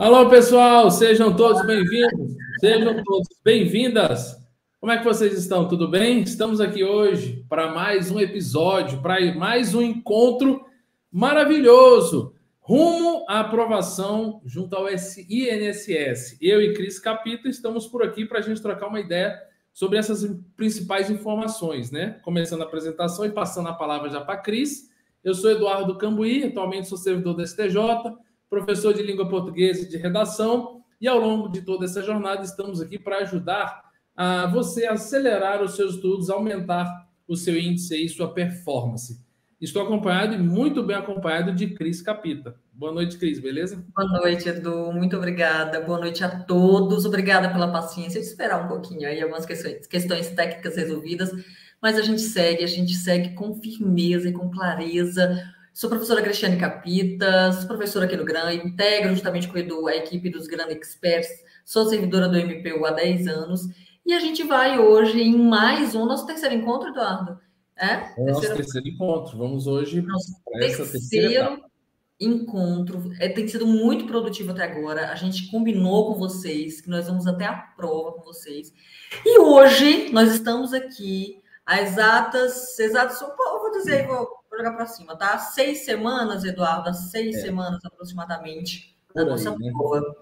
Alô, pessoal, sejam todos bem-vindos, sejam todos bem-vindas. Como é que vocês estão? Tudo bem? Estamos aqui hoje para mais um episódio, para mais um encontro maravilhoso, rumo à aprovação junto ao INSS. Eu e Cris Capita estamos por aqui para a gente trocar uma ideia sobre essas principais informações, né? Começando a apresentação e passando a palavra já para a Cris. Eu sou Eduardo Cambuí, atualmente sou servidor da STJ, professor de língua portuguesa e de redação, e ao longo de toda essa jornada estamos aqui para ajudar a você a acelerar os seus estudos, aumentar o seu índice e sua performance. Estou acompanhado e muito bem acompanhado de Cris Capita. Boa noite, Cris, beleza? Boa noite, Edu. Muito obrigada. Boa noite a todos. Obrigada pela paciência de esperar um pouquinho aí, algumas questões técnicas resolvidas, mas a gente segue com firmeza e com clareza. Sou professora Cristiane Capita, sou professora aqui no GRAN, integro justamente com o Edu a equipe dos GRAN Experts, sou servidora do MPU há 10 anos, e a gente vai hoje em mais um, nosso terceiro encontro, Eduardo? Nosso terceiro encontro. Vamos hoje para essa terceira etapa. Encontro. Tem sido muito produtivo até agora. A gente combinou com vocês que nós vamos até a prova com vocês. E hoje nós estamos aqui há exatas, vou dizer, vou jogar para cima, tá? 6 semanas, Eduardo, há 6 semanas aproximadamente da nossa prova.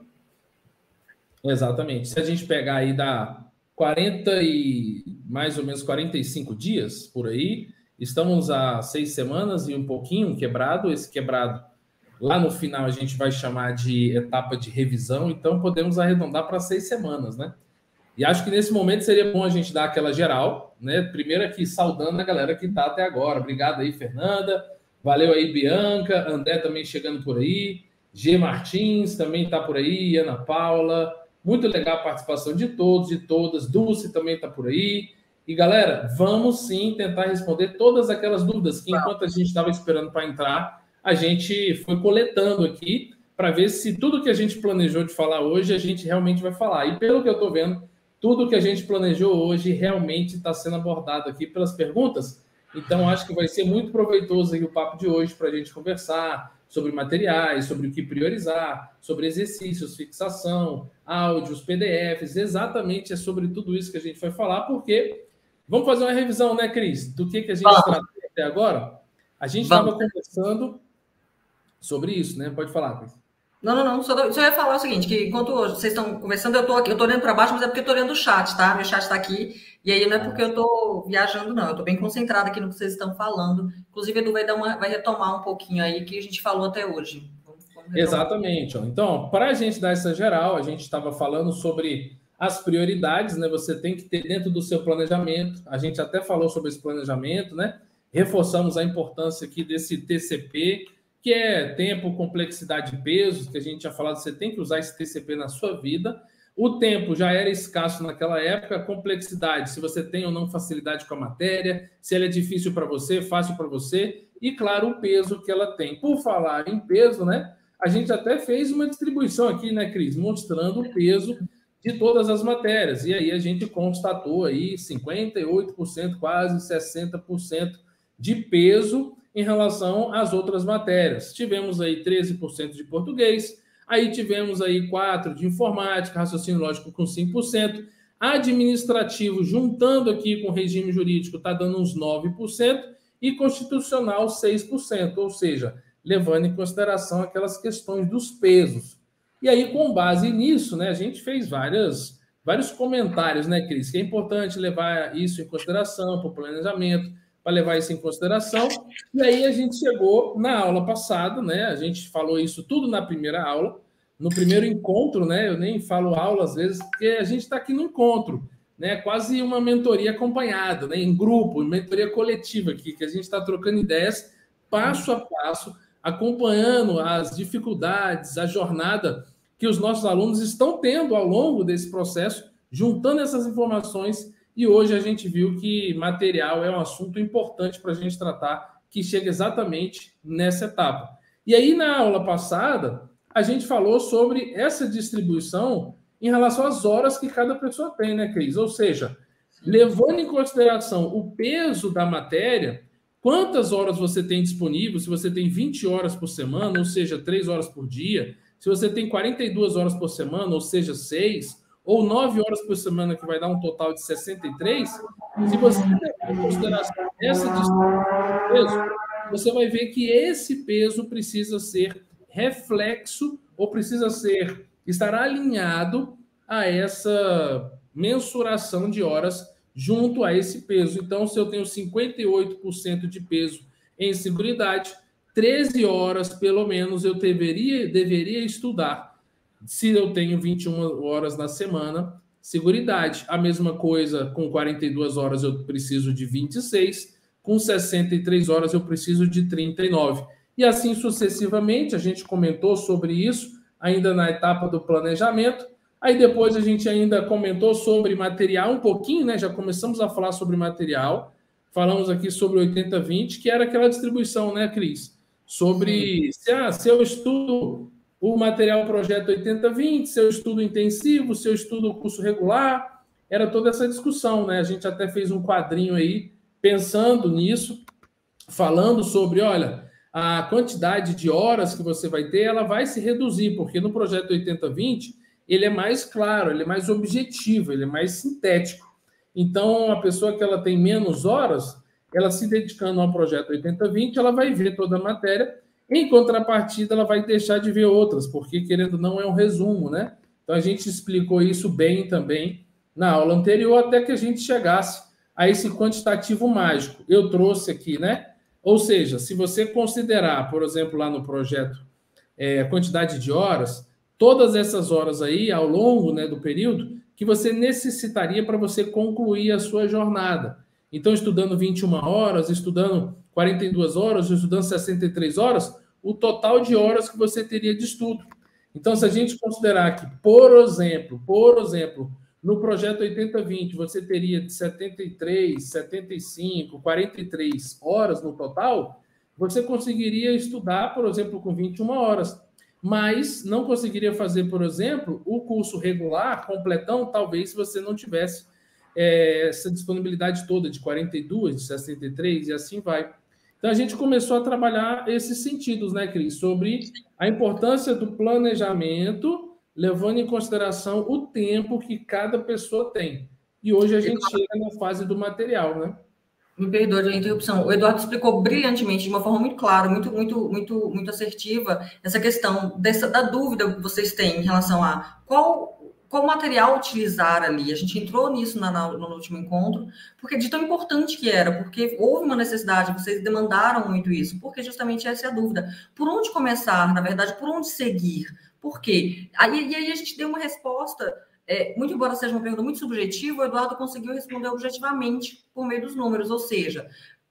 Exatamente. Se a gente pegar aí dá 40 e mais ou menos 45 dias por aí, estamos há 6 semanas e um pouquinho quebrado. Esse quebrado lá no final a gente vai chamar de etapa de revisão, então podemos arredondar para 6 semanas, né? E acho que nesse momento seria bom a gente dar aquela geral, né? Primeiro aqui saudando a galera que está até agora. Obrigado aí, Fernanda. Valeu aí, Bianca. André também chegando por aí. G. Martins também está por aí. Ana Paula. Muito legal a participação de todos e todas. Dulce também está por aí. E, galera, vamos sim tentar responder todas aquelas dúvidas que, enquanto a gente estava esperando para entrar, a gente foi coletando aqui para ver se tudo que a gente planejou de falar hoje a gente realmente vai falar. E pelo que eu estou vendo, tudo que a gente planejou hoje realmente está sendo abordado aqui pelas perguntas. Então, acho que vai ser muito proveitoso aí o papo de hoje para a gente conversar sobre materiais, sobre o que priorizar, sobre exercícios, fixação, áudios, PDFs. Exatamente é sobre tudo isso que a gente vai falar, porque vamos fazer uma revisão, né, Cris? Do que a gente tratou até agora? A gente estava conversando sobre isso, né? Pode falar, Cris. Não. Só ia falar o seguinte, que enquanto vocês estão conversando, eu tô olhando para baixo, mas é porque eu tô olhando o chat, tá? Meu chat está aqui, e aí não é porque eu tô viajando, não. Eu tô bem concentrada aqui no que vocês estão falando. Inclusive, Edu vai retomar um pouquinho aí que a gente falou até hoje. Vamos exatamente. Então, para a gente dar essa geral, a gente estava falando sobre as prioridades, né? Você tem que ter dentro do seu planejamento. A gente até falou sobre esse planejamento, né? Reforçamos a importância aqui desse TCP, que é tempo, complexidade e peso, que a gente tinha falado, você tem que usar esse TCP na sua vida. O tempo já era escasso naquela época, a complexidade, se você tem ou não facilidade com a matéria, se ela é difícil para você, fácil para você, e claro, o peso que ela tem. Por falar em peso, né, a gente até fez uma distribuição aqui, né, Cris, mostrando o peso de todas as matérias, e aí a gente constatou aí 58%, quase 60% de peso em relação às outras matérias. Tivemos aí 13% de português, aí tivemos aí 4% de informática, raciocínio lógico com 5%, administrativo, juntando aqui com regime jurídico, está dando uns 9%, e constitucional 6%, ou seja, levando em consideração aquelas questões dos pesos. E aí, com base nisso, né, a gente fez vários comentários, né, Cris, que é importante levar isso em consideração para o planejamento, para levar isso em consideração. E aí a gente chegou na aula passada, né? A gente falou isso tudo na primeira aula, no primeiro encontro, né? Eu nem falo aula às vezes, porque a gente está aqui no encontro, né? Quase uma mentoria acompanhada, né? Em grupo, mentoria coletiva aqui, que a gente está trocando ideias passo a passo, acompanhando as dificuldades, a jornada que os nossos alunos estão tendo ao longo desse processo, juntando essas informações. E hoje a gente viu que material é um assunto importante para a gente tratar, que chega exatamente nessa etapa. E aí, na aula passada, a gente falou sobre essa distribuição em relação às horas que cada pessoa tem, né, Cris? Ou seja, levando em consideração o peso da matéria, quantas horas você tem disponível, se você tem 20 horas por semana, ou seja, 3 horas por dia, Se você tem 42 horas por semana, ou seja, 6, ou 9 horas por semana, que vai dar um total de 63, se você levar em consideração essa distribuição de peso, você vai ver que esse peso precisa ser reflexo ou precisa estar alinhado a essa mensuração de horas junto a esse peso. Então, se eu tenho 58% de peso em seguridade, 13 horas, pelo menos, eu deveria estudar. Se eu tenho 21 horas na semana, seguridade. A mesma coisa, com 42 horas eu preciso de 26, com 63 horas eu preciso de 39. E assim sucessivamente, a gente comentou sobre isso, ainda na etapa do planejamento. Aí depois a gente ainda comentou sobre material um pouquinho, né? Já começamos a falar sobre material. Falamos aqui sobre 80-20, que era aquela distribuição, né, Cris? Sobre se eu estudo o material projeto 80-20, se eu estudo intensivo, se eu estudo curso regular, era toda essa discussão, né? A gente até fez um quadrinho aí pensando nisso, falando sobre, olha, a quantidade de horas que você vai ter, ela vai se reduzir, porque no projeto 80-20, ele é mais claro, ele é mais objetivo, ele é mais sintético. Então, a pessoa que ela tem menos horas, ela se dedicando ao projeto 80-20, ela vai ver toda a matéria, em contrapartida, ela vai deixar de ver outras, porque, querendo ou não, é um resumo, né? Então, a gente explicou isso bem também na aula anterior, até que a gente chegasse a esse quantitativo mágico. Eu trouxe aqui, né? Ou seja, se você considerar, por exemplo, lá no projeto, a quantidade de horas, todas essas horas aí, ao longo, né, do período, que você necessitaria para você concluir a sua jornada. Então, estudando 21 horas, estudando 42 horas, estudando 63 horas, o total de horas que você teria de estudo. Então, se a gente considerar que, por exemplo, no projeto 80-20, você teria de 73, 75, 43 horas no total, você conseguiria estudar, por exemplo, com 21 horas. Mas não conseguiria fazer, por exemplo, o curso regular, completão, talvez se você não tivesse essa disponibilidade toda de 42, de 63 e assim vai. Então, a gente começou a trabalhar esses sentidos, né, Cris? Sobre a importância do planejamento, levando em consideração o tempo que cada pessoa tem. E hoje a gente chega na fase do material, né? Me perdoe a interrupção. O Eduardo explicou brilhantemente, de uma forma muito clara, muito assertiva, essa questão da dúvida que vocês têm em relação a qual material utilizar ali. A gente entrou nisso no último encontro, porque de tão importante que era, porque houve uma necessidade, vocês demandaram muito isso, porque justamente essa é a dúvida. Por onde começar, na verdade, por onde seguir? Por quê? Aí a gente deu uma resposta. Muito embora seja uma pergunta muito subjetiva, o Eduardo conseguiu responder objetivamente por meio dos números, ou seja,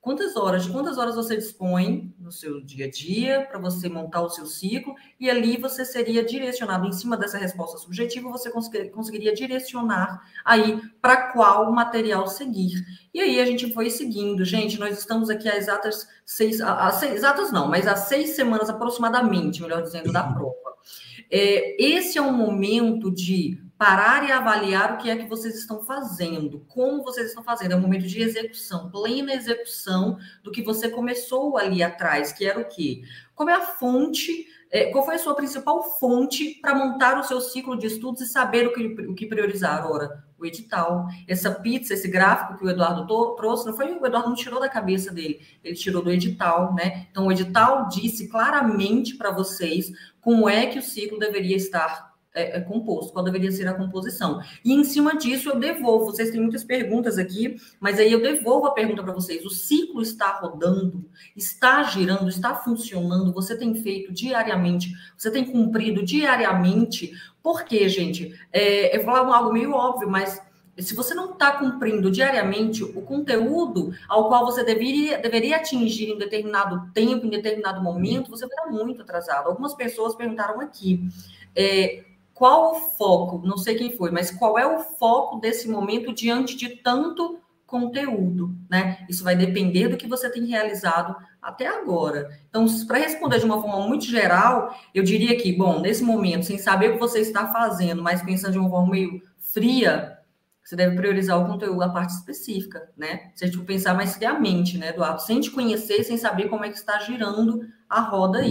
de quantas horas você dispõe no seu dia a dia para você montar o seu ciclo, e ali você seria direcionado, em cima dessa resposta subjetiva, você conseguiria direcionar aí para qual material seguir. E aí a gente foi seguindo. Gente, nós estamos aqui há exatas exatas não, mas há 6 semanas aproximadamente, melhor dizendo, da prova. Esse é um momento de parar e avaliar o que é que vocês estão fazendo, como vocês estão fazendo. É um momento de execução, plena execução do que você começou ali atrás, que era o quê? Qual é a fonte, qual foi a sua principal fonte para montar o seu ciclo de estudos e saber o que priorizar? Ora, o edital. Essa pizza, esse gráfico que o Eduardo trouxe, o Eduardo não tirou da cabeça dele, ele tirou do edital, né? Então, o edital disse claramente para vocês como é que o ciclo deveria estar composto, qual deveria ser a composição. E em cima disso eu devolvo, vocês têm muitas perguntas aqui, mas aí eu devolvo a pergunta para vocês, o ciclo está rodando, está girando, está funcionando, você tem feito diariamente, você tem cumprido diariamente, por quê, gente? Eu vou falar algo meio óbvio, mas se você não está cumprindo diariamente o conteúdo ao qual você deveria atingir em determinado tempo, em determinado momento, você vai estar muito atrasado. Algumas pessoas perguntaram aqui, qual o foco? Não sei quem foi, mas qual é o foco desse momento diante de tanto conteúdo, né? Isso vai depender do que você tem realizado até agora. Então, para responder de uma forma muito geral, eu diria que, bom, nesse momento, sem saber o que você está fazendo, mas pensando de uma forma meio fria, você deve priorizar o conteúdo, a parte específica, né? Se a gente for pensar mais friamente, né, Eduardo? Sem te conhecer, sem saber como é que está girando a roda aí.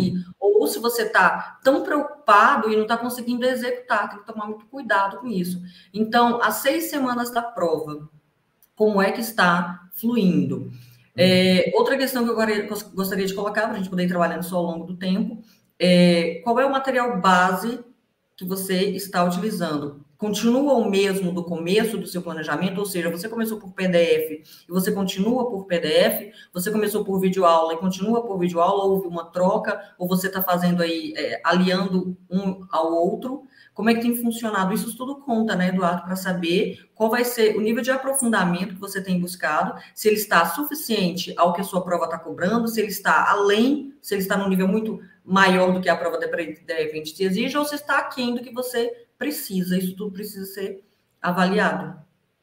ou se você está tão preocupado e não está conseguindo executar, tem que tomar muito cuidado com isso. Então, as 6 semanas da prova, como é que está fluindo? Outra questão que eu gostaria de colocar, para a gente poder ir trabalhando só ao longo do tempo, qual é o material base que você está utilizando? Continua o mesmo do começo do seu planejamento, ou seja, você começou por PDF e você continua por PDF, você começou por videoaula e continua por videoaula, houve uma troca, ou você está fazendo aí, aliando um ao outro? Como é que tem funcionado? Isso tudo conta, né, Eduardo, para saber qual vai ser o nível de aprofundamento que você tem buscado, se ele está suficiente ao que a sua prova está cobrando, se ele está além, se ele está num nível muito maior do que a prova deve te exige, ou se está aquém do que você precisa. Isso tudo precisa ser avaliado.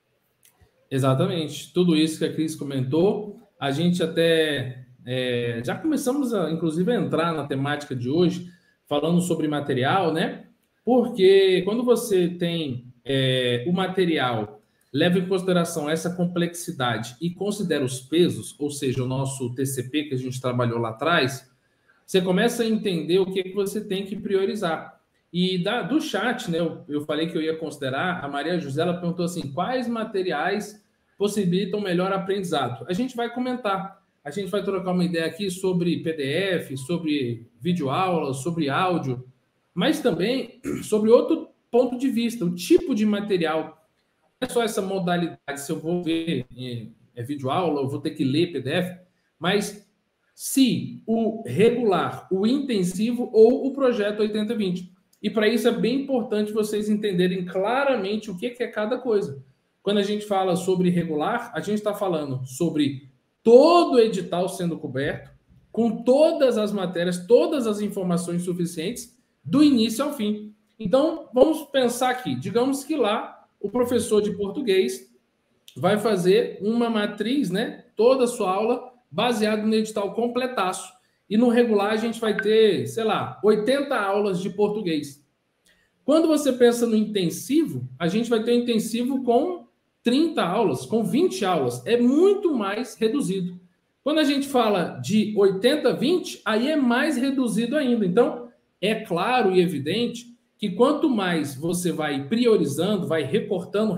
Exatamente. Tudo isso que a Cris comentou, a gente até já começamos, inclusive, a entrar na temática de hoje, falando sobre material, né? Porque quando você tem o material, leva em consideração essa complexidade e considera os pesos, ou seja, o nosso TCP que a gente trabalhou lá atrás, você começa a entender o que você tem que priorizar. E do chat, né, eu falei que eu ia considerar, a Maria José ela perguntou assim, quais materiais possibilitam melhor aprendizado? A gente vai comentar, a gente vai trocar uma ideia aqui sobre PDF, sobre videoaula, sobre áudio, mas também sobre outro ponto de vista, o tipo de material. Não é só essa modalidade, se eu vou ver videoaula, eu vou ter que ler PDF, mas se o regular, o intensivo ou o projeto 80-20. E para isso é bem importante vocês entenderem claramente o que é cada coisa. Quando a gente fala sobre regular, a gente está falando sobre todo o edital sendo coberto, com todas as matérias, todas as informações suficientes, do início ao fim. Então, vamos pensar aqui. Digamos que lá o professor de português vai fazer uma matriz, né? Toda a sua aula baseada no edital completaço. E no regular a gente vai ter, sei lá, 80 aulas de português. Quando você pensa no intensivo, a gente vai ter um intensivo com 30 aulas, com 20 aulas. É muito mais reduzido. Quando a gente fala de 80-20, aí é mais reduzido ainda. Então, é claro e evidente que quanto mais você vai priorizando, vai recortando,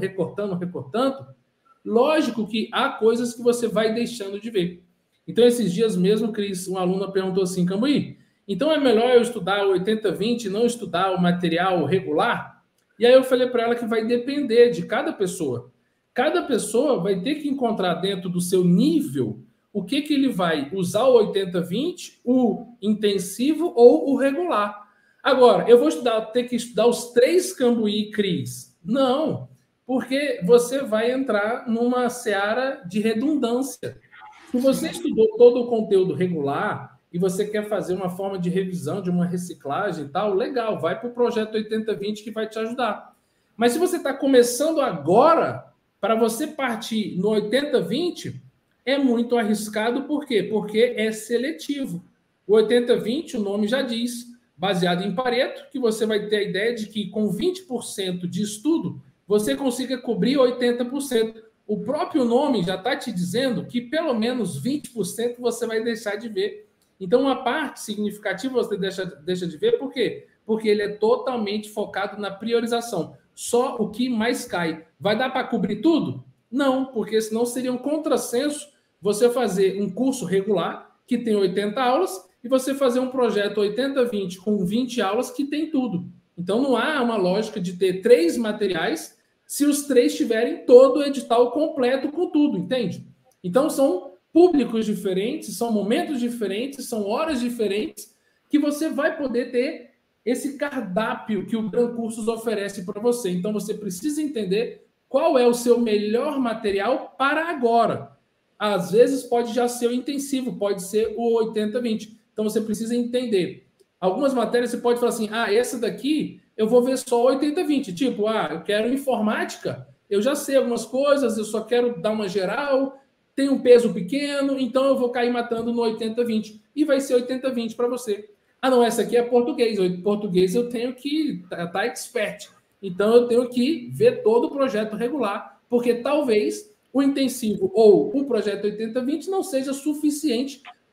lógico que há coisas que você vai deixando de ver. Então, esses dias mesmo, Cris, uma aluna perguntou assim, Cambuí, então é melhor eu estudar o 80-20 e não estudar o material regular? E aí eu falei para ela que vai depender de cada pessoa. Cada pessoa vai ter que encontrar dentro do seu nível o que ele vai usar o 80-20, o intensivo ou o regular. Agora, eu vou ter que estudar os 3 Cambuí, Cris? Não, porque você vai entrar numa seara de redundância. Se você estudou todo o conteúdo regular e você quer fazer uma forma de revisão, de uma reciclagem e tal, legal, vai para o projeto 80-20 que vai te ajudar. Mas se você está começando agora, para você partir no 80-20, é muito arriscado, por quê? Porque é seletivo. O 80-20, o nome já diz, baseado em Pareto, que você vai ter a ideia de que com 20% de estudo, você consiga cobrir 80%. O próprio nome já está te dizendo que pelo menos 20% você vai deixar de ver. Então, uma parte significativa você deixa de ver, por quê? Porque ele é totalmente focado na priorização. Só o que mais cai. Vai dar para cobrir tudo? Não, porque senão seria um contrassenso você fazer um curso regular, que tem 80 aulas, e você fazer um projeto 80-20 com 20 aulas que tem tudo. Então, não há uma lógica de ter 3 materiais se os 3 tiverem todo o edital completo com tudo, entende? Então, são públicos diferentes, são momentos diferentes, são horas diferentes que você vai poder ter esse cardápio que o Gran Cursos oferece para você. Então, você precisa entender qual é o seu melhor material para agora. Às vezes, pode já ser o intensivo, pode ser o 80-20. Então, você precisa entender. Algumas matérias você pode falar assim, essa daqui eu vou ver só 80-20. Tipo, eu quero informática, eu já sei algumas coisas, eu só quero dar uma geral, tem um peso pequeno, então eu vou cair matando no 80-20. E vai ser 80-20 para você. Não, essa aqui é português. Português eu tenho que estar expert. Então eu tenho que ver todo o projeto regular, porque talvez o intensivo ou o projeto 80-20 não seja suficiente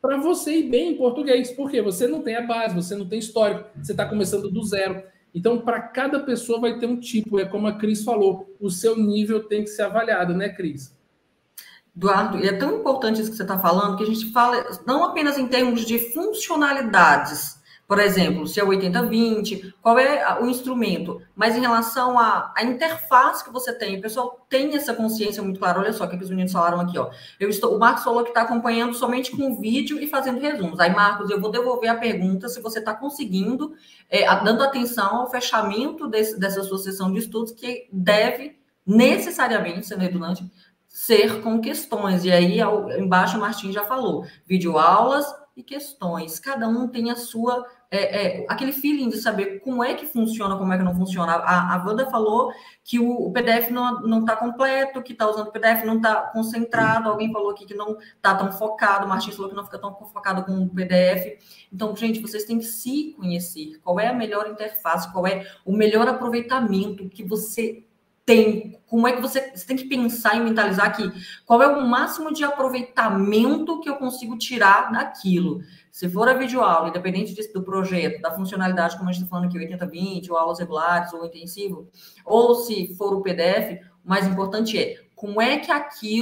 para você ir bem em português, porque você não tem a base, você não tem histórico, você está começando do zero. Então, para cada pessoa vai ter um tipo, é como a Cris falou, o seu nível tem que ser avaliado, né, Cris? Eduardo, e é tão importante isso que você está falando, que a gente fala não apenas em termos de funcionalidades, por exemplo, se é 80-20, qual é o instrumento, mas em relação à interface que você tem, o pessoal tem essa consciência muito clara. Olha só o que os meninos falaram aqui, ó. O Marcos falou que está acompanhando somente com vídeo e fazendo resumos. Aí, Marcos, eu vou devolver a pergunta se você está conseguindo, dando atenção ao fechamento dessa sua sessão de estudos, que deve necessariamente, sendo redundante, ser com questões. E aí, embaixo, o Martim já falou, videoaulas e questões. Cada um tem a sua... aquele feeling de saber como é que funciona, como é que não funciona. A Wanda falou que o PDF não está completo, que está usando o PDF, não está concentrado. Alguém falou aqui que não está tão focado. O Martim falou que não fica tão focado com o PDF. Então, gente, vocês têm que se conhecer. Qual é a melhor interface? Qual é o melhor aproveitamento que você tem? Como é que você tem que pensar e mentalizar que qual é o máximo de aproveitamento que eu consigo tirar daquilo? Se for a videoaula, independente do projeto, da funcionalidade, como a gente está falando aqui, 80-20, ou aulas regulares, ou intensivo, ou se for o PDF, o mais importante é como é que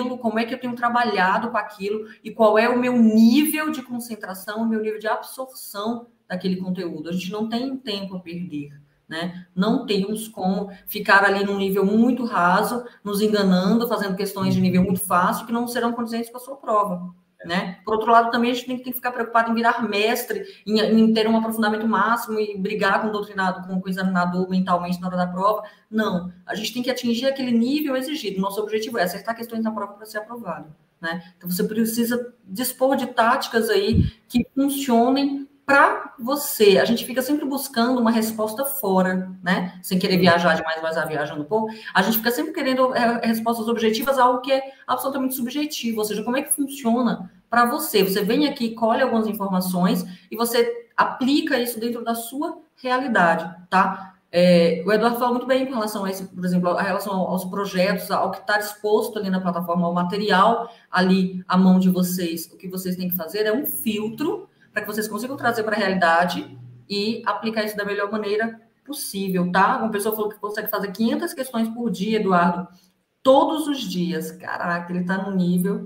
eu tenho trabalhado com aquilo e qual é o meu nível de concentração, o meu nível de absorção daquele conteúdo. A gente não tem tempo a perder. Né? Não temos como ficar ali num nível muito raso, nos enganando, fazendo questões de nível muito fácil, que não serão condizentes com a sua prova. Né? Por outro lado, também a gente tem que ficar preocupado em virar mestre, em ter um aprofundamento máximo e brigar com o doutrinado, com o examinador mentalmente na hora da prova. Não, a gente tem que atingir aquele nível exigido. Nosso objetivo é acertar questões na prova para ser aprovado. Né? Então, você precisa dispor de táticas aí que funcionem para você. A gente fica sempre buscando uma resposta fora, né? Sem querer viajar demais, mas viajando um pouco. A gente fica sempre querendo respostas objetivas a algo que é absolutamente subjetivo. Ou seja, como é que funciona para você? Você vem aqui, colhe algumas informações e você aplica isso dentro da sua realidade, tá? O Eduardo falou muito bem com relação a isso, por exemplo, a relação aos projetos, ao que está disposto ali na plataforma, ao material ali à mão de vocês. O que vocês têm que fazer é um filtro para que vocês consigam trazer para a realidade e aplicar isso da melhor maneira possível, tá? Uma pessoa falou que consegue fazer 500 questões por dia, Eduardo, todos os dias. Caraca, ele está no nível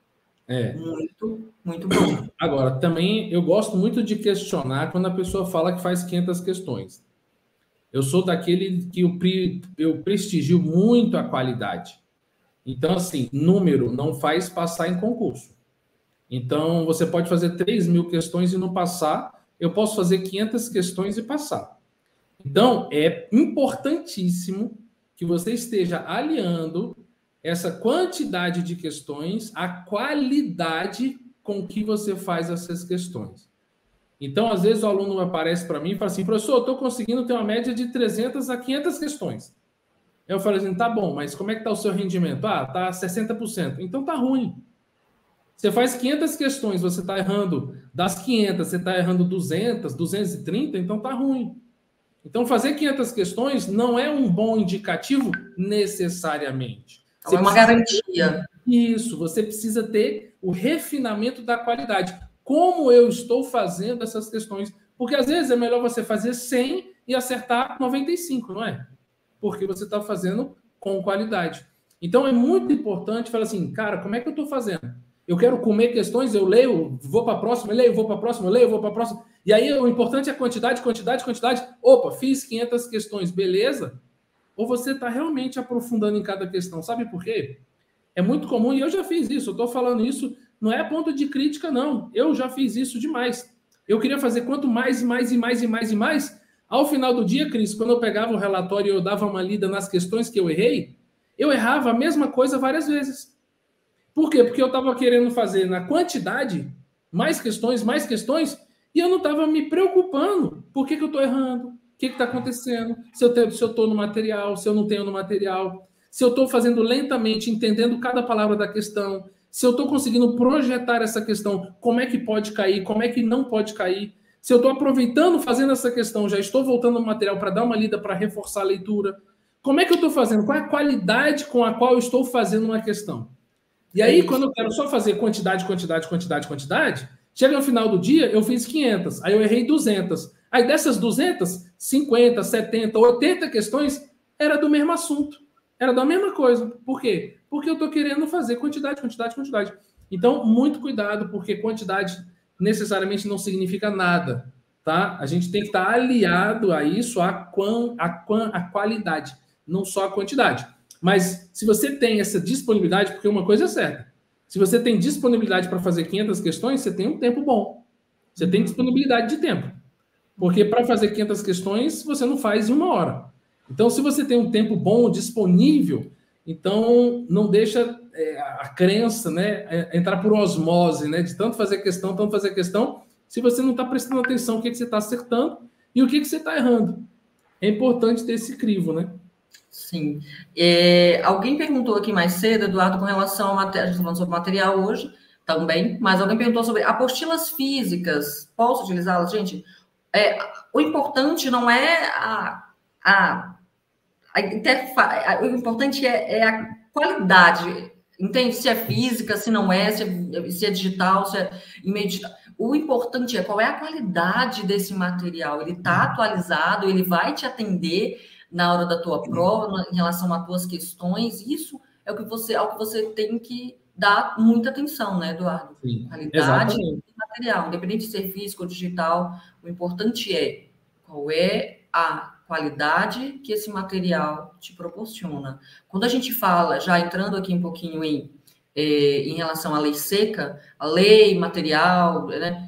muito, muito bom. Agora, também eu gosto muito de questionar quando a pessoa fala que faz 500 questões. Eu sou daquele que eu prestigio muito a qualidade. Então, assim, número não faz passar em concurso. Então, você pode fazer 3.000 questões e não passar. Eu posso fazer 500 questões e passar. Então, é importantíssimo que você esteja aliando essa quantidade de questões à qualidade com que você faz essas questões. Então, às vezes, o aluno aparece para mim e fala assim, professor, eu estou conseguindo ter uma média de 300 a 500 questões. Eu falo assim, tá bom, mas como é que está o seu rendimento? Ah, está 60%. Então, está ruim. Você faz 500 questões, você está errando das 500, você está errando 200, 230, então está ruim. Então, fazer 500 questões não é um bom indicativo necessariamente. É uma garantia. Isso, você precisa ter o refinamento da qualidade. Como eu estou fazendo essas questões? Porque, às vezes, é melhor você fazer 100 e acertar 95, não é? Porque você está fazendo com qualidade. Então, é muito importante falar assim, cara, como é que eu estou fazendo? Eu quero comer questões, eu leio, vou para a próxima, leio, vou para a próxima, leio, vou para a próxima. E aí o importante é quantidade, quantidade, quantidade. Opa, fiz 500 questões, beleza? Ou você está realmente aprofundando em cada questão. Sabe por quê? É muito comum, e eu já fiz isso, eu estou falando isso, não é ponto de crítica, não. Eu já fiz isso demais. Eu queria fazer quanto mais, e mais, e mais, e mais, e mais. Ao final do dia, Cris, quando eu pegava o relatório e eu dava uma lida nas questões que eu errei, eu errava a mesma coisa várias vezes. Por quê? Porque eu estava querendo fazer na quantidade mais questões, e eu não estava me preocupando. Por que eu estou errando? O que está acontecendo? Se eu estou no material, se eu não tenho no material, se eu estou fazendo lentamente, entendendo cada palavra da questão, se eu estou conseguindo projetar essa questão, como é que pode cair, como é que não pode cair, se eu estou aproveitando, fazendo essa questão, já estou voltando no material para dar uma lida, para reforçar a leitura. Como é que eu estou fazendo? Qual é a qualidade com a qual eu estou fazendo uma questão? E aí, quando eu quero só fazer quantidade, Chega no final do dia, eu fiz 500, aí eu errei 200. Aí dessas 200, 50, 70, 80 questões era do mesmo assunto. Era da mesma coisa. Por quê? Porque eu estou querendo fazer quantidade, quantidade, quantidade. Então, muito cuidado, porque quantidade necessariamente não significa nada, tá? A gente tem que estar aliado a isso, a qualidade, não só a quantidade. Mas se você tem essa disponibilidade, porque uma coisa é certa, se você tem disponibilidade para fazer 500 questões, você tem um tempo bom. Você tem disponibilidade de tempo. Porque para fazer 500 questões, você não faz em 1 hora. Então, se você tem um tempo bom, disponível, então não deixa a crença, né, entrar por osmose, né, de tanto fazer questão, se você não está prestando atenção o que você está acertando e o que você está errando. É importante ter esse crivo, né? Sim. Alguém perguntou aqui mais cedo, Eduardo, com relação ao material, a gente está falando sobre material hoje também, mas alguém perguntou sobre apostilas físicas, posso utilizá-las? Gente, o importante não é a interface, o importante é a qualidade, entende? Se é física, se não é, se é digital, se é em meio digital. O importante é qual é a qualidade desse material. Ele está atualizado, ele vai te atender na hora da tua prova, em relação às tuas questões. Isso é o que você tem que dar muita atenção, né, Eduardo? Sim, qualidade do material, independente de ser físico ou digital, o importante é qual é a qualidade que esse material te proporciona. Quando a gente fala, já entrando aqui um pouquinho em relação à lei seca, a lei material, né,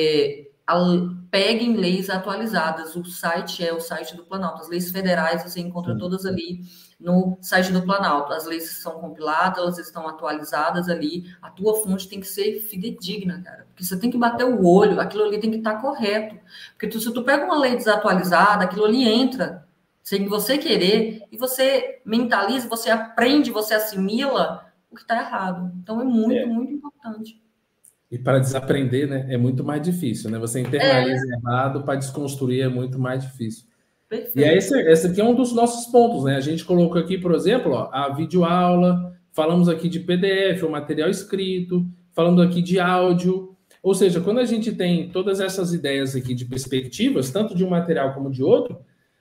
peguem leis atualizadas. O site é o site do Planalto. As leis federais você encontra todas ali no site do Planalto. As leis são compiladas, elas estão atualizadas ali. A tua fonte tem que ser fidedigna, cara. Porque você tem que bater o olho, aquilo ali tem que estar correto. Porque se tu pega uma lei desatualizada, aquilo ali entra sem você querer e você mentaliza, você aprende, você assimila o que está errado. Então é muito importante. E para desaprender, né, é muito mais difícil, né? Você internaliza errado, para desconstruir é muito mais difícil. Perfeito. E aí, esse aqui é um dos nossos pontos, né? A gente colocou aqui, por exemplo, ó, a videoaula, falamos aqui de PDF, o material escrito, falando aqui de áudio. Ou seja, quando a gente tem todas essas ideias aqui de perspectivas, tanto de um material como de outro,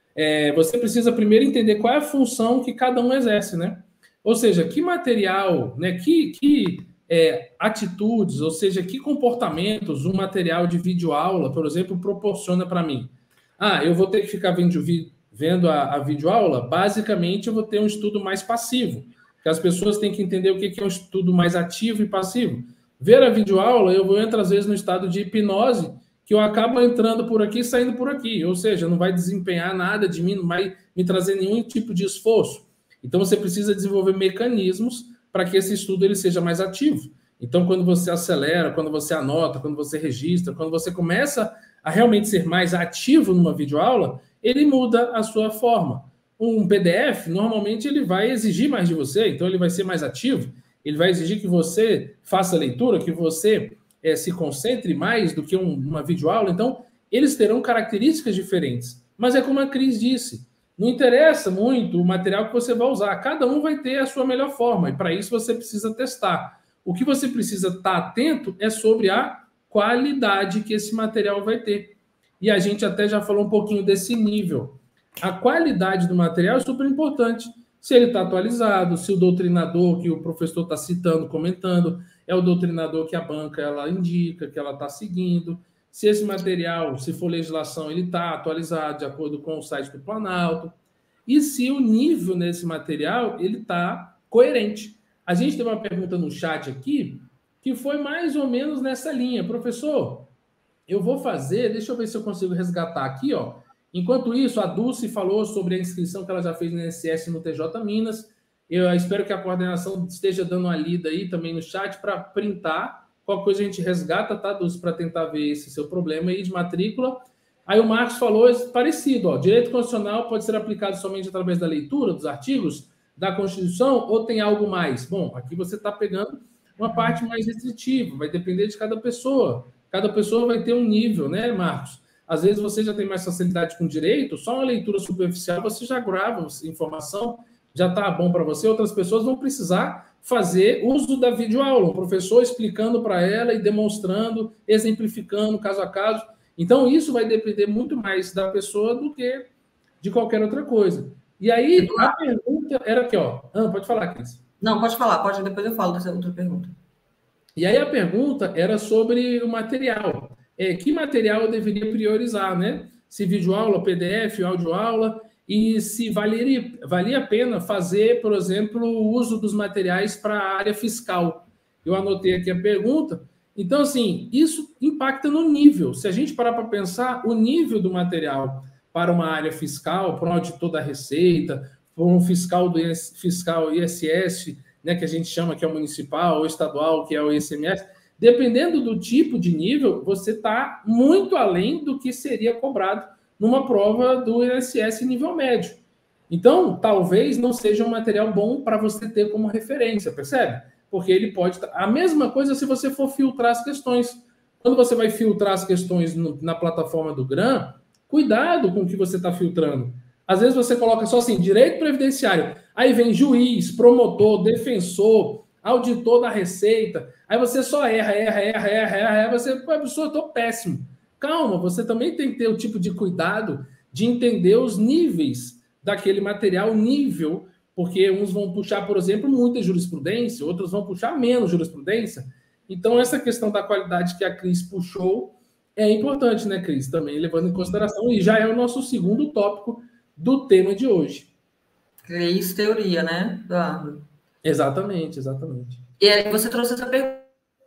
você precisa primeiro entender qual é a função que cada um exerce, né? Ou seja, que material, né? Que atitudes, ou seja, que comportamentos um material de videoaula, por exemplo, proporciona para mim. Eu vou ter que ficar vendo a videoaula, basicamente eu vou ter um estudo mais passivo, que as pessoas têm que entender o que é um estudo mais ativo e passivo. Ver a videoaula, eu vou entrar às vezes no estado de hipnose, que eu acabo entrando por aqui e saindo por aqui, ou seja, não vai desempenhar nada de mim, não vai me trazer nenhum tipo de esforço. Então você precisa desenvolver mecanismos para que esse estudo ele seja mais ativo. Então, quando você acelera, quando você anota, quando você registra, quando você começa a realmente ser mais ativo numa videoaula, ele muda a sua forma. Um PDF, normalmente, ele vai exigir mais de você, então ele vai ser mais ativo, ele vai exigir que você faça leitura, que você se concentre mais do que uma videoaula. Então, eles terão características diferentes. Mas é como a Cris disse, não interessa muito o material que você vai usar. Cada um vai ter a sua melhor forma. E para isso você precisa testar. O que você precisa estar atento é sobre a qualidade que esse material vai ter. E a gente até já falou um pouquinho desse nível. A qualidade do material é super importante. Se ele está atualizado, se o doutrinador que o professor está citando, comentando, é o doutrinador que a banca ela indica, que ela está seguindo. Se esse material, se for legislação, ele está atualizado de acordo com o site do Planalto. E se o nível nesse material ele está coerente. A gente tem uma pergunta no chat aqui que foi mais ou menos nessa linha. Professor, eu vou fazer, deixa eu ver se eu consigo resgatar aqui, ó. Enquanto isso, a Dulce falou sobre a inscrição que ela já fez no INSS no TJ Minas. Eu espero que a coordenação esteja dando uma lida aí também no chat para printar. Qualquer coisa a gente resgata, tá, Dulce, para tentar ver esse seu problema aí de matrícula. Aí o Marcos falou parecido, ó. Direito constitucional pode ser aplicado somente através da leitura dos artigos da Constituição ou tem algo mais? Bom, aqui você está pegando uma parte mais restritiva, vai depender de cada pessoa. Cada pessoa vai ter um nível, né, Marcos? Às vezes você já tem mais facilidade com direito, só uma leitura superficial você já grava informação, já está bom para você. Outras pessoas vão precisar fazer uso da videoaula, o professor explicando para ela e demonstrando, exemplificando caso a caso. Então, isso vai depender muito mais da pessoa do que de qualquer outra coisa. E aí, a pergunta era aqui, ó. Pode falar, Cris. Não, pode falar, pode, depois eu falo dessa outra pergunta. E aí a pergunta era sobre o material. Que material eu deveria priorizar, né? Se videoaula, PDF, audioaula, e se valia a pena fazer, por exemplo, o uso dos materiais para a área fiscal. Eu anotei aqui a pergunta. Então, assim, isso impacta no nível. Se a gente parar para pensar, o nível do material para uma área fiscal, para um auditor da Receita, para um fiscal do fiscal ISS, né, que a gente chama que é o municipal, ou estadual, que é o ICMS, dependendo do tipo de nível, você está muito além do que seria cobrado numa prova do INSS nível médio. Então, talvez não seja um material bom para você ter como referência, percebe? Porque ele pode... A mesma coisa se você for filtrar as questões. Quando você vai filtrar as questões na plataforma do GRAM, cuidado com o que você está filtrando. Às vezes você coloca só assim, direito previdenciário, aí vem juiz, promotor, defensor, auditor da Receita, aí você só erra, você, professor, eu estou péssimo. Calma, você também tem que ter o tipo de cuidado de entender os níveis daquele material, nível, porque uns vão puxar, por exemplo, muita jurisprudência, outros vão puxar menos jurisprudência. Então, essa questão da qualidade que a Cris puxou é importante, né, Cris? Também levando em consideração, e já é o nosso segundo tópico do tema de hoje. Leis, teoria, né, Eduardo? Exatamente. E aí você trouxe essa pergunta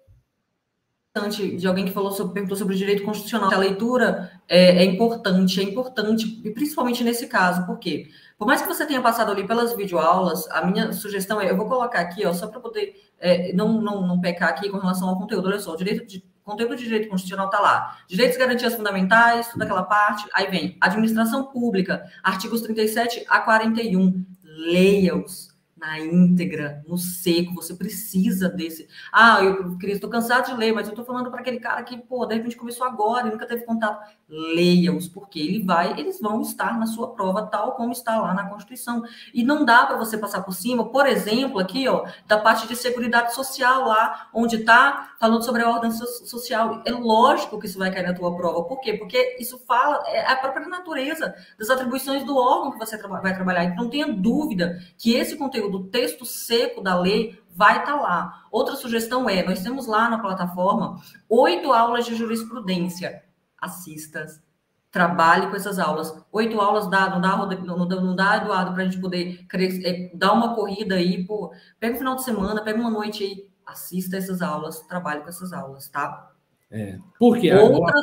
de alguém que perguntou sobre o direito constitucional. A leitura é importante, e principalmente nesse caso, por quê? Por mais que você tenha passado ali pelas videoaulas, a minha sugestão é, eu vou colocar aqui, ó, só para poder não pecar aqui com relação ao conteúdo. Olha só, conteúdo de direito constitucional está lá. Direitos e garantias fundamentais, toda aquela parte. Aí vem administração pública, artigos 37 a 41. Leia-os na íntegra, no seco, você precisa desse... Cris, estou cansado de ler, mas eu estou falando para aquele cara que, de repente começou agora e nunca teve contato. Leia-os, porque eles vão estar na sua prova, tal como está lá na Constituição. E não dá para você passar por cima, por exemplo, aqui, ó, da parte de Seguridade Social lá, onde está falando sobre a ordem social. É lógico que isso vai cair na tua prova. Por quê? Porque isso fala, é a própria natureza das atribuições do órgão que você vai trabalhar. Então, não tenha dúvida que esse conteúdo do texto seco da lei vai estar lá. Outra sugestão nós temos lá na plataforma 8 aulas de jurisprudência. Assista, trabalhe com essas aulas. 8 aulas não dá, Eduardo, para a gente poder dar uma corrida aí, pega um final de semana, pega uma noite aí, assista essas aulas, trabalhe com essas aulas, tá? Porque outras...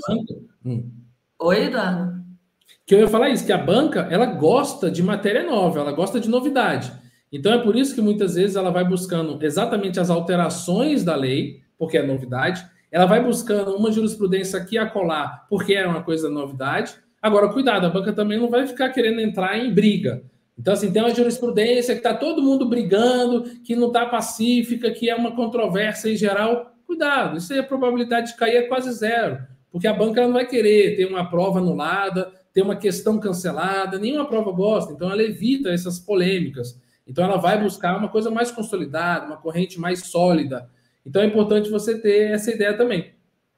Oi, Eduardo? Que eu ia falar isso, que a banca, ela gosta de matéria nova, ela gosta de novidade. Então, é por isso que muitas vezes ela vai buscando exatamente as alterações da lei, porque é novidade. Ela vai buscando uma jurisprudência aqui a colar, porque é uma coisa novidade. Agora, cuidado, a banca também não vai ficar querendo entrar em briga. Então, assim, tem uma jurisprudência que está todo mundo brigando, que não está pacífica, que é uma controvérsia em geral. Cuidado, isso aí a probabilidade de cair é quase zero, porque a banca ela não vai querer ter uma prova anulada, ter uma questão cancelada, nenhuma prova gosta, então ela evita essas polêmicas. Então, ela vai buscar uma coisa mais consolidada, uma corrente mais sólida. Então, é importante você ter essa ideia também.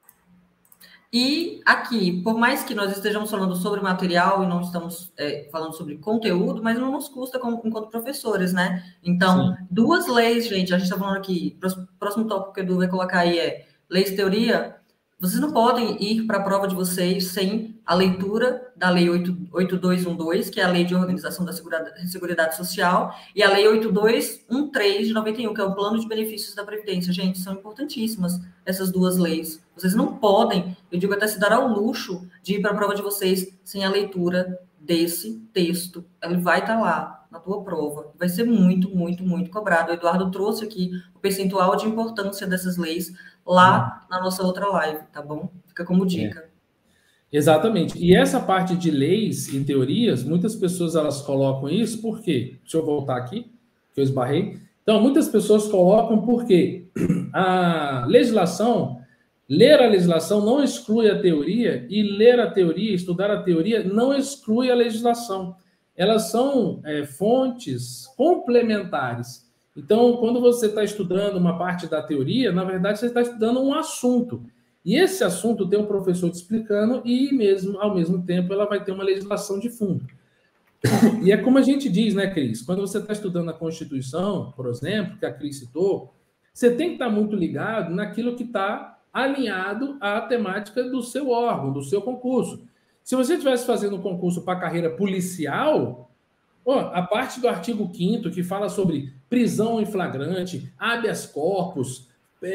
E aqui, por mais que nós estejamos falando sobre material e não estamos falando sobre conteúdo, mas não nos custa enquanto professores, né? Então, sim, 2 leis, gente, a gente está falando aqui, próximo tópico que o Edu vai colocar aí é leis de teoria. Vocês não podem ir para a prova de vocês sem a leitura da Lei 8212, que é a Lei de Organização da Seguridade Social, e a Lei 8213 de 91, que é o Plano de Benefícios da Previdência. Gente, são importantíssimas essas 2 leis. Vocês não podem, eu digo até se dar ao luxo, de ir para a prova de vocês sem a leitura desse texto. Ele vai estar lá na tua prova. Vai ser muito, muito, muito cobrado. O Eduardo trouxe aqui o percentual de importância dessas leis lá na nossa outra live, tá bom? Fica como dica. Exatamente. E essa parte de leis e teorias, muitas pessoas elas colocam isso, por quê? Deixa eu voltar aqui, que eu esbarrei. Então, muitas pessoas colocam porque a legislação, ler a legislação não exclui a teoria, e ler a teoria, estudar a teoria, não exclui a legislação. Elas são fontes complementares. Então, quando você está estudando uma parte da teoria, na verdade, você está estudando um assunto. E esse assunto tem um professor te explicando e, mesmo ao mesmo tempo, ela vai ter uma legislação de fundo. E é como a gente diz, né, Cris? Quando você está estudando a Constituição, por exemplo, que a Cris citou, você tem que estar muito ligado naquilo que está alinhado à temática do seu órgão, do seu concurso. Se você estivesse fazendo um concurso para carreira policial, a parte do artigo 5º que fala sobre prisão em flagrante, habeas corpus,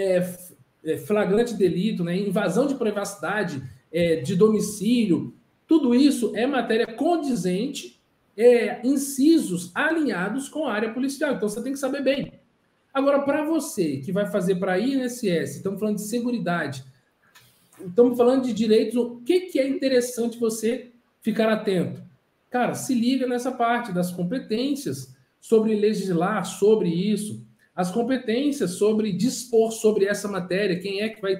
flagrante delito, né, invasão de privacidade, de domicílio, tudo isso é matéria condizente, incisos alinhados com a área policial. Então, você tem que saber bem. Agora, para você que vai fazer para a INSS, estamos falando de seguridade, estamos falando de direitos, o que é interessante você ficar atento? Cara, se liga nessa parte das competências sobre legislar sobre isso, as competências sobre dispor sobre essa matéria, quem é que vai...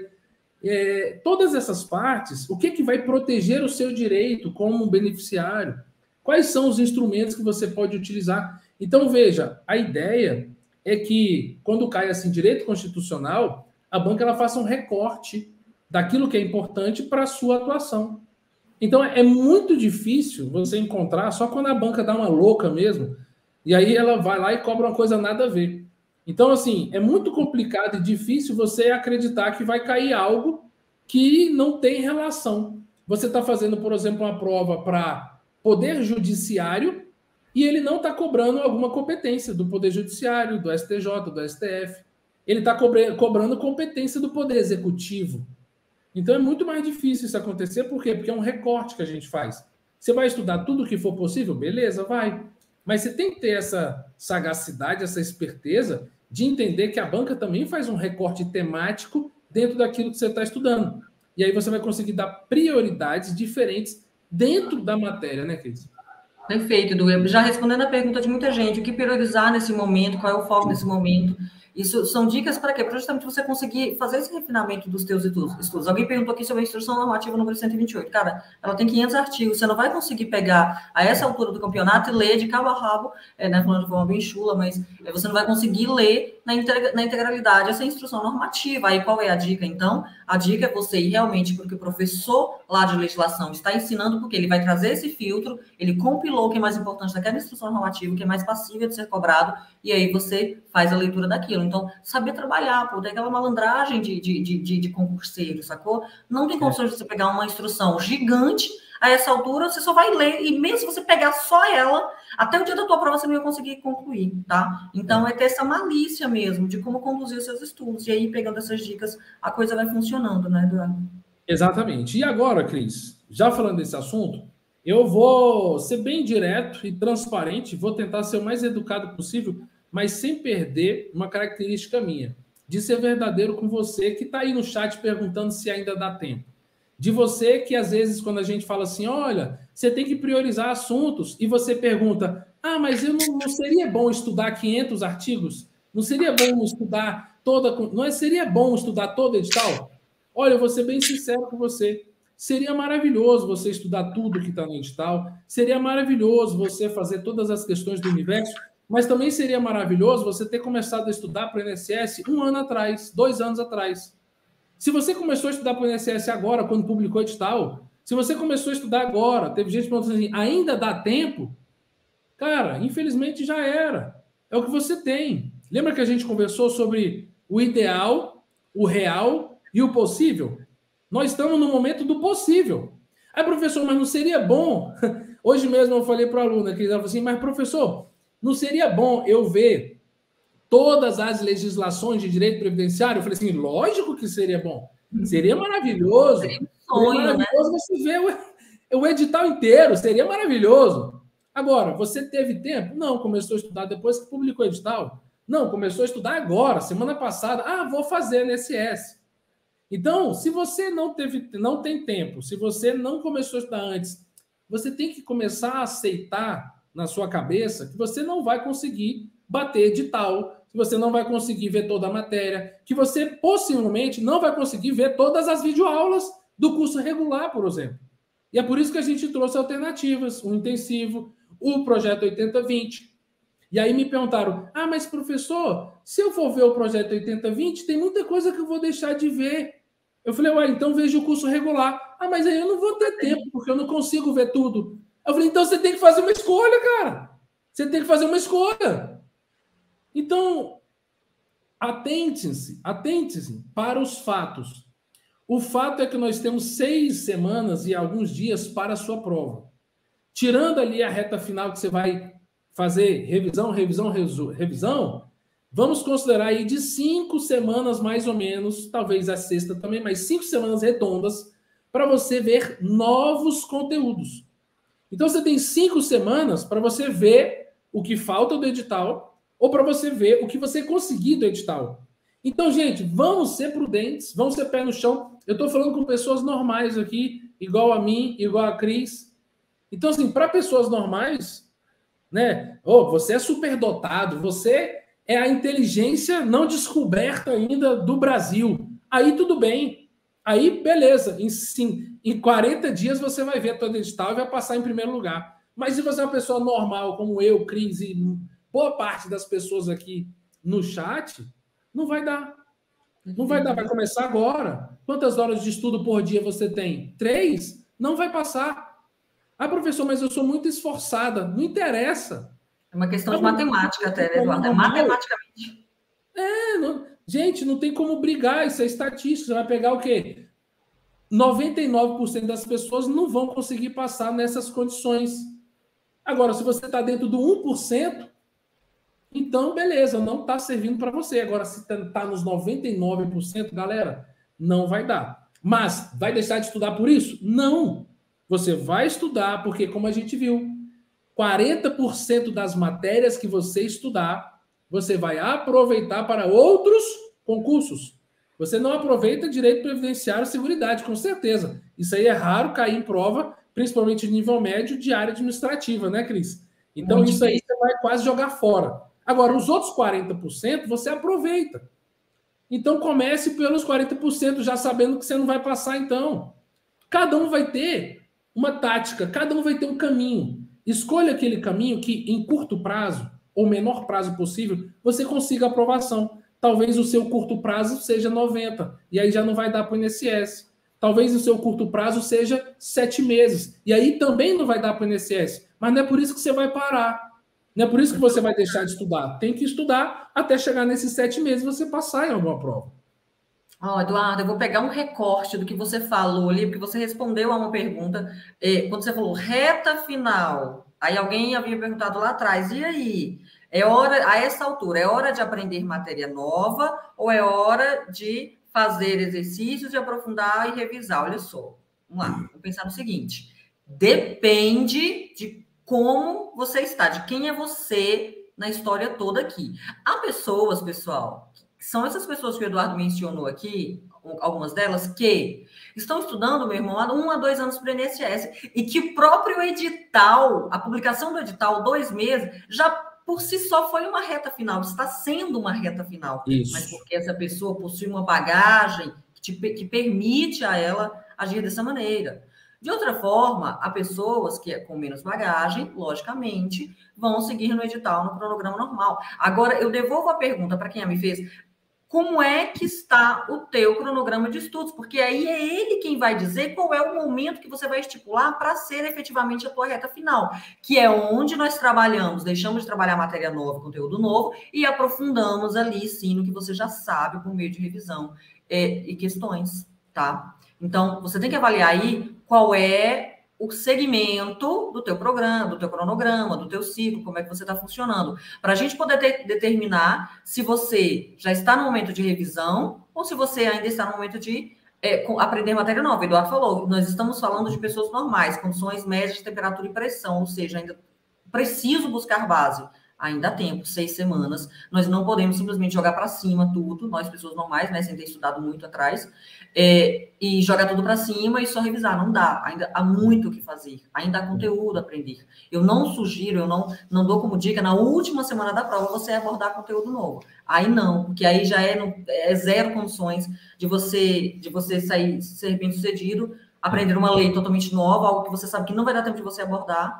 todas essas partes, o que vai proteger o seu direito como beneficiário? Quais são os instrumentos que você pode utilizar? Então, veja, a ideia é que, quando cai assim direito constitucional, a banca ela faça um recorte daquilo que é importante para a sua atuação. Então, é muito difícil você encontrar, só quando a banca dá uma louca mesmo, e aí ela vai lá e cobra uma coisa nada a ver. Então, assim, é muito complicado e difícil você acreditar que vai cair algo que não tem relação. Você está fazendo, por exemplo, uma prova para Poder Judiciário e ele não está cobrando alguma competência do Poder Judiciário, do STJ, do STF. Ele está cobrando competência do Poder Executivo. Então é muito mais difícil isso acontecer, por quê? Porque é um recorte que a gente faz. Você vai estudar tudo o que for possível? Beleza, vai. Mas você tem que ter essa sagacidade, essa esperteza de entender que a banca também faz um recorte temático dentro daquilo que você está estudando. E aí você vai conseguir dar prioridades diferentes dentro da matéria, né, Cris? Perfeito, Du. Já respondendo a pergunta de muita gente, o que priorizar nesse momento, qual é o foco nesse momento? Isso são dicas para quê? Para justamente você conseguir fazer esse refinamento dos teus estudos. Alguém perguntou aqui sobre a instrução normativa número 128. Cara, ela tem 500 artigos. Você não vai conseguir pegar a essa altura do campeonato e ler de cabo a rabo, né, falando de forma bem chula, mas você não vai conseguir ler na integralidade essa instrução normativa. Aí qual é a dica, então? A dica é você ir realmente porque o professor lá de legislação está ensinando, porque ele vai trazer esse filtro, ele compilou o que é mais importante daquela instrução normativa, o que é mais passível de ser cobrado, e aí você faz a leitura daquilo. Então, saber trabalhar, pô, tem aquela malandragem de concurseiro, sacou? Não tem condições de você pegar uma instrução gigante, a essa altura você só vai ler, e mesmo se você pegar só ela, até o dia da tua prova você não vai conseguir concluir, tá? Então, é ter essa malícia mesmo, de como conduzir os seus estudos, e aí, pegando essas dicas, a coisa vai funcionando, né, Eduardo? Exatamente. E agora, Cris, já falando desse assunto, eu vou ser bem direto e transparente, vou tentar ser o mais educado possível, mas sem perder uma característica minha, de ser verdadeiro com você que está aí no chat perguntando se ainda dá tempo. De você que, às vezes, quando a gente fala assim, olha, você tem que priorizar assuntos, e você pergunta, mas eu não seria bom estudar 500 artigos? Não seria bom estudar seria bom estudar todo edital? Olha, eu vou ser bem sincero com você. Seria maravilhoso você estudar tudo que está no edital, seria maravilhoso você fazer todas as questões do universo, mas também seria maravilhoso você ter começado a estudar para o INSS 1 ano atrás, 2 anos atrás. Se você começou a estudar para o INSS agora, quando publicou o edital, se você começou a estudar agora, teve gente perguntando assim, ainda dá tempo? Cara, infelizmente já era. É o que você tem. Lembra que a gente conversou sobre o ideal, o real e o possível? Nós estamos no momento do possível. Aí, professor, mas não seria bom? Hoje mesmo eu falei para o aluno, que ele falou assim, mas professor, não seria bom eu ver todas as legislações de direito previdenciário? Eu falei assim, lógico que seria bom. Seria maravilhoso. Seria um sonho, seria maravilhoso, né? Você ver o edital inteiro, seria maravilhoso. Agora, você teve tempo? Não, começou a estudar depois que publicou o edital. Não, começou a estudar agora, semana passada. Vou fazer INSS. Então, se você não tem tempo, se você não começou a estudar antes, você tem que começar a aceitar na sua cabeça que você não vai conseguir bater edital, que você não vai conseguir ver toda a matéria, que você possivelmente não vai conseguir ver todas as videoaulas do curso regular, por exemplo. E é por isso que a gente trouxe alternativas, o intensivo, o projeto 8020. E aí me perguntaram, mas professor, se eu for ver o projeto 8020, tem muita coisa que eu vou deixar de ver. Eu falei, então veja o curso regular. Mas aí eu não vou ter tempo, porque eu não consigo ver tudo. Eu falei, então você tem que fazer uma escolha, cara. Você tem que fazer uma escolha. Então, atente-se para os fatos. O fato é que nós temos 6 semanas e alguns dias para a sua prova. Tirando ali a reta final que você vai fazer revisão, vamos considerar aí de 5 semanas mais ou menos, talvez a sexta também, mas 5 semanas redondas para você ver novos conteúdos. Então você tem 5 semanas para você ver o que falta do edital ou para você ver o que você conseguir do edital. Então, gente, vamos ser prudentes, vamos ser pé no chão. Eu estou falando com pessoas normais aqui, igual a mim, igual a Cris. Então, assim, para pessoas normais, né? Você é superdotado, você é a inteligência não descoberta ainda do Brasil. Aí tudo bem. Aí, beleza. Em 40 dias você vai ver todo edital e vai passar em primeiro lugar. Mas se você é uma pessoa normal, como eu, Cris e boa parte das pessoas aqui no chat, não vai dar. Não vai dar, vai começar agora. Quantas horas de estudo por dia você tem? 3? Não vai passar. Professor, mas eu sou muito esforçada. Não interessa. É uma questão de matemática até, né, Eduardo? É matematicamente. Gente, não tem como brigar. Isso é estatística. Você vai pegar o quê? 99% das pessoas não vão conseguir passar nessas condições. Agora, se você está dentro do 1%, então, beleza, não está servindo para você. Agora, se está nos 99%, galera, não vai dar. Mas vai deixar de estudar por isso? Não. Você vai estudar, porque, como a gente viu, 40% das matérias que você estudar, você vai aproveitar para outros concursos. Você não aproveita direito previdenciário e seguridade, com certeza. Isso aí é raro cair em prova, principalmente de nível médio, de área administrativa, né, Cris? Então, muito isso aí você vai quase jogar fora. Agora, os outros 40% você aproveita. Então, comece pelos 40%, já sabendo que você não vai passar, então. Cada um vai ter uma tática, cada um vai ter um caminho. Escolha aquele caminho que, em curto prazo, ou menor prazo possível, você consiga aprovação. Talvez o seu curto prazo seja 90, e aí já não vai dar para o INSS. Talvez o seu curto prazo seja 7 meses, e aí também não vai dar para o INSS. Mas não é por isso que você vai parar. Não é por isso que você vai deixar de estudar. Tem que estudar até chegar nesses 7 meses e você passar em alguma prova. Eduardo, eu vou pegar um recorte do que você falou ali, porque você respondeu a uma pergunta. Quando você falou reta final, aí alguém havia perguntado lá atrás, e aí? É hora, a essa altura, é hora de aprender matéria nova ou é hora de fazer exercícios, de aprofundar e revisar? Olha só, vamos lá, vamos pensar no seguinte. Depende de como você está, de quem é você na história toda aqui. Há pessoas, pessoal, são essas pessoas que o Eduardo mencionou aqui, algumas delas, que estão estudando, meu irmão, há 1 a 2 anos para o INSS, e que o próprio edital, a publicação do edital, 2 meses, já por si só foi uma reta final, está sendo uma reta final. Isso. Mas porque essa pessoa possui uma bagagem que permite a ela agir dessa maneira. De outra forma, há pessoas que, com menos bagagem, logicamente, vão seguir no edital, no cronograma normal. Agora, eu devolvo a pergunta para quem a me fez. Como é que está o teu cronograma de estudos? Porque aí é ele quem vai dizer qual é o momento que você vai estipular para ser efetivamente a tua reta final, que é onde nós trabalhamos, deixamos de trabalhar matéria nova, conteúdo novo, e aprofundamos ali, sim, no que você já sabe por meio de revisão e questões, tá? Então, você tem que avaliar aí qual é o segmento do teu programa, do teu cronograma, do teu ciclo, como é que você está funcionando, para a gente poder determinar se você já está no momento de revisão ou se você ainda está no momento de aprender matéria nova. O Eduardo falou, nós estamos falando de pessoas normais, condições médias de temperatura e pressão, ou seja, ainda preciso buscar base. Ainda há tempo, 6 semanas. Nós não podemos simplesmente jogar para cima tudo, nós, pessoas normais, né, sem ter estudado muito atrás, e jogar tudo para cima e só revisar. Não dá. Ainda há muito o que fazer. Ainda há conteúdo a aprender. Eu não sugiro, eu não dou como dica, na última semana da prova, você abordar conteúdo novo. Aí não, porque aí já é zero condições de você ser bem sucedido, aprender uma lei totalmente nova, algo que você sabe que não vai dar tempo de você abordar,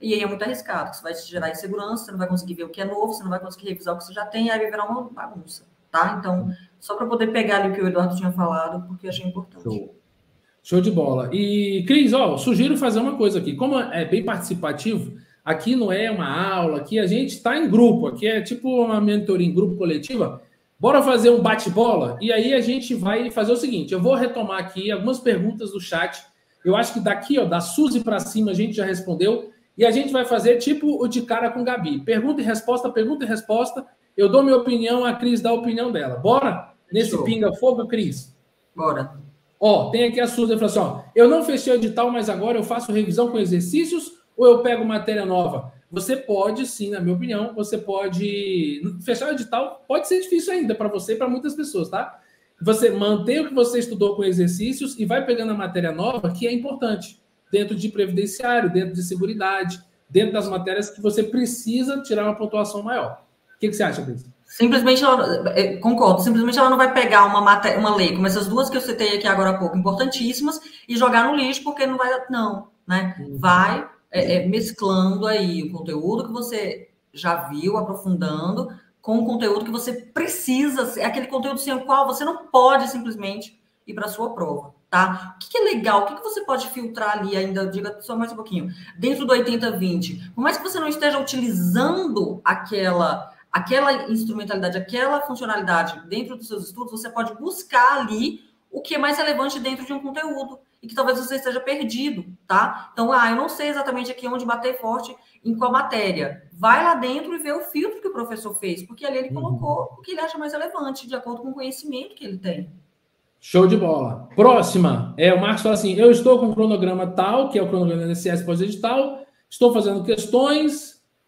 e aí é muito arriscado, isso vai te gerar insegurança, você não vai conseguir ver o que é novo, você não vai conseguir revisar o que você já tem, aí vai virar uma bagunça, tá? Então, só para poder pegar ali o que o Eduardo tinha falado, porque eu achei importante. Show de bola. E, Cris, sugiro fazer uma coisa aqui. Como é bem participativo, aqui não é uma aula, aqui a gente está em grupo, aqui é tipo uma mentoria em grupo coletiva. Bora fazer um bate-bola? E aí a gente vai fazer o seguinte, eu vou retomar aqui algumas perguntas do chat. Eu acho que daqui, da Suzy para cima, a gente já respondeu. E a gente vai fazer tipo o de cara com Gabi. Pergunta e resposta, pergunta e resposta. Eu dou minha opinião, a Cris dá a opinião dela. Bora? Nesse pinga-fogo, Cris? Bora. Tem aqui a Suzy, falou assim, eu não fechei o edital, mas agora eu faço revisão com exercícios ou eu pego matéria nova? Você pode, sim, na minha opinião, você pode... Fechar o edital pode ser difícil ainda para você e para muitas pessoas, tá? Você mantém o que você estudou com exercícios e vai pegando a matéria nova, que é importante, dentro de previdenciário, dentro de seguridade, dentro das matérias que você precisa tirar uma pontuação maior. O que você acha, Cris? Simplesmente, concordo, simplesmente ela não vai pegar uma lei, como essas duas que eu citei aqui agora há pouco, importantíssimas, e jogar no lixo, porque não vai, não, né? Vai mesclando aí o conteúdo que você já viu, aprofundando, com o conteúdo que você precisa, é aquele conteúdo sem o qual você não pode simplesmente ir para a sua prova, tá? O que é legal? O que você pode filtrar ali ainda? Diga só mais um pouquinho. Dentro do 80-20, por mais que você não esteja utilizando aquela instrumentalidade, aquela funcionalidade dentro dos seus estudos, você pode buscar ali o que é mais relevante dentro de um conteúdo e que talvez você esteja perdido, tá? Então, eu não sei exatamente aqui onde bater forte em qual matéria. Vai lá dentro e vê o filtro que o professor fez, porque ali ele colocou o que ele acha mais relevante, de acordo com o conhecimento que ele tem. Show de bola. Próxima. O Marcos fala assim, eu estou com o cronograma tal, que é o cronograma do INSS pós-edital, estou fazendo questões...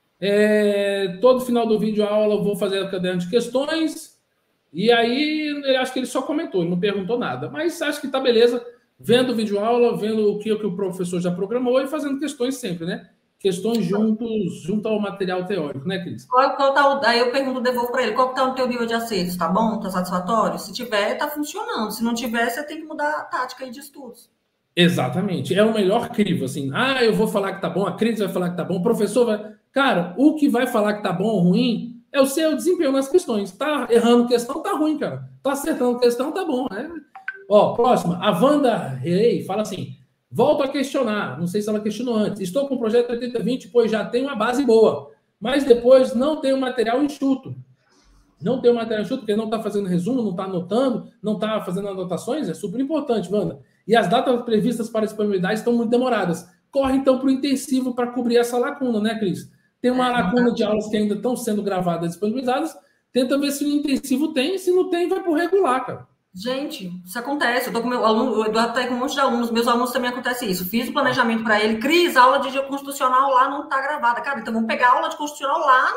todo final do vídeo aula eu vou fazer a caderno de questões e aí eu acho que ele só comentou, ele não perguntou nada, mas acho que tá beleza, vendo o vídeo aula, vendo o que o professor já programou e fazendo questões sempre, né? Questões junto ao material teórico, né, Cris? Aí eu pergunto, devolvo para ele, qual que tá o teu nível de acerto? Tá bom? Tá satisfatório? Se tiver, tá funcionando. Se não tiver, você tem que mudar a tática aí de estudos. Exatamente. É o melhor crivo, assim. Eu vou falar que tá bom, a Cris vai falar que tá bom, o professor vai... Cara, o que vai falar que tá bom ou ruim é o seu desempenho nas questões. Tá errando questão, tá ruim, cara. Tá acertando questão, tá bom, né? Próxima. A Wanda Rei fala assim, volto a questionar, não sei se ela questionou antes, estou com o projeto 80-20, pois já tenho uma base boa, mas depois não tenho material enxuto. Não tem o material enxuto, porque não está fazendo resumo, não está anotando, não está fazendo anotações, é super importante, Wanda. E as datas previstas para disponibilidade estão muito demoradas. Corre, então, para o intensivo para cobrir essa lacuna, né, Cris? Tem uma lacuna de aulas que ainda estão sendo gravadas e disponibilizadas. Tenta ver se no intensivo tem, se não tem, vai para o regular, cara. Gente, isso acontece. Eu tô com meu aluno, o Eduardo tá com um monte de alunos, meus alunos também acontece isso. Fiz o planejamento para ele, Cris, a aula de direito constitucional lá não está gravada. Cara, então vamos pegar a aula de constitucional lá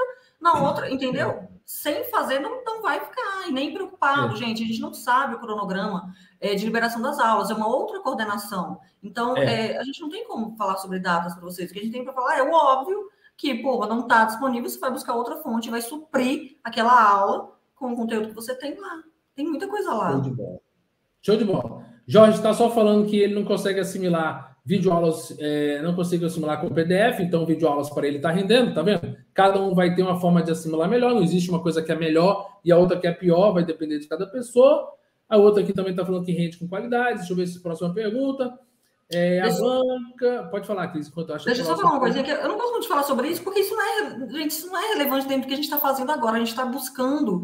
na outra, entendeu? Sem fazer, não vai ficar, e nem preocupado, gente. A gente não sabe o cronograma de liberação das aulas, é uma outra coordenação. Então, a gente não tem como falar sobre datas para vocês. O que a gente tem para falar é o óbvio que, não está disponível, você vai buscar outra fonte, vai suprir aquela aula com o conteúdo que você tem lá. Tem muita coisa lá. Show de bola. Jorge está só falando que ele não consegue assimilar videoaulas, não consegue assimilar com PDF, então videoaulas para ele está rendendo, tá vendo? Cada um vai ter uma forma de assimilar melhor, não existe uma coisa que é melhor e a outra que é pior, vai depender de cada pessoa. A outra aqui também está falando que rende com qualidade. Deixa eu ver se a próxima pergunta. A banca... Pode falar, Cris, enquanto eu acho. Deixa eu só falar uma coisinha, que eu não gosto muito de falar sobre isso, porque isso não é relevante dentro do que a gente está fazendo agora. A gente está buscando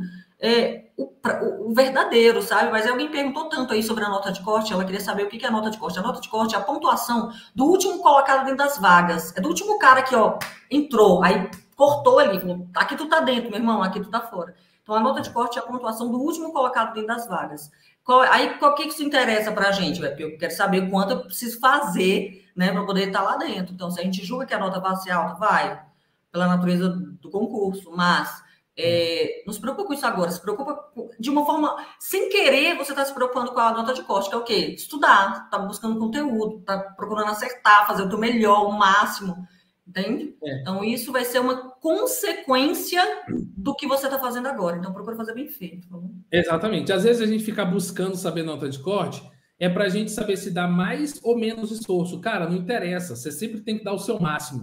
o verdadeiro, sabe? Mas alguém perguntou tanto aí sobre a nota de corte, ela queria saber o que é a nota de corte. A nota de corte é a pontuação do último colocado dentro das vagas. É do último cara que, entrou, aí cortou ali, falou, aqui tu tá dentro, meu irmão, aqui tu tá fora. Então, a nota de corte é a pontuação do último colocado dentro das vagas. Aí, o que isso interessa pra gente? Porque eu quero saber o quanto eu preciso fazer, né, para poder estar lá dentro. Então, se a gente julga que a nota vai ser alta, vai, pela natureza do concurso, mas não se preocupa com isso agora, se preocupa de uma forma, sem querer, você está se preocupando com a nota de corte, que é o quê? Estudar, tá buscando conteúdo, tá procurando acertar, fazer o teu melhor, o máximo, entende? Então, isso vai ser uma consequência do que você está fazendo agora. Então, procura fazer bem feito. Exatamente. Às vezes a gente fica buscando saber nota de corte, para a gente saber se dá mais ou menos esforço. Cara, não interessa. Você sempre tem que dar o seu máximo.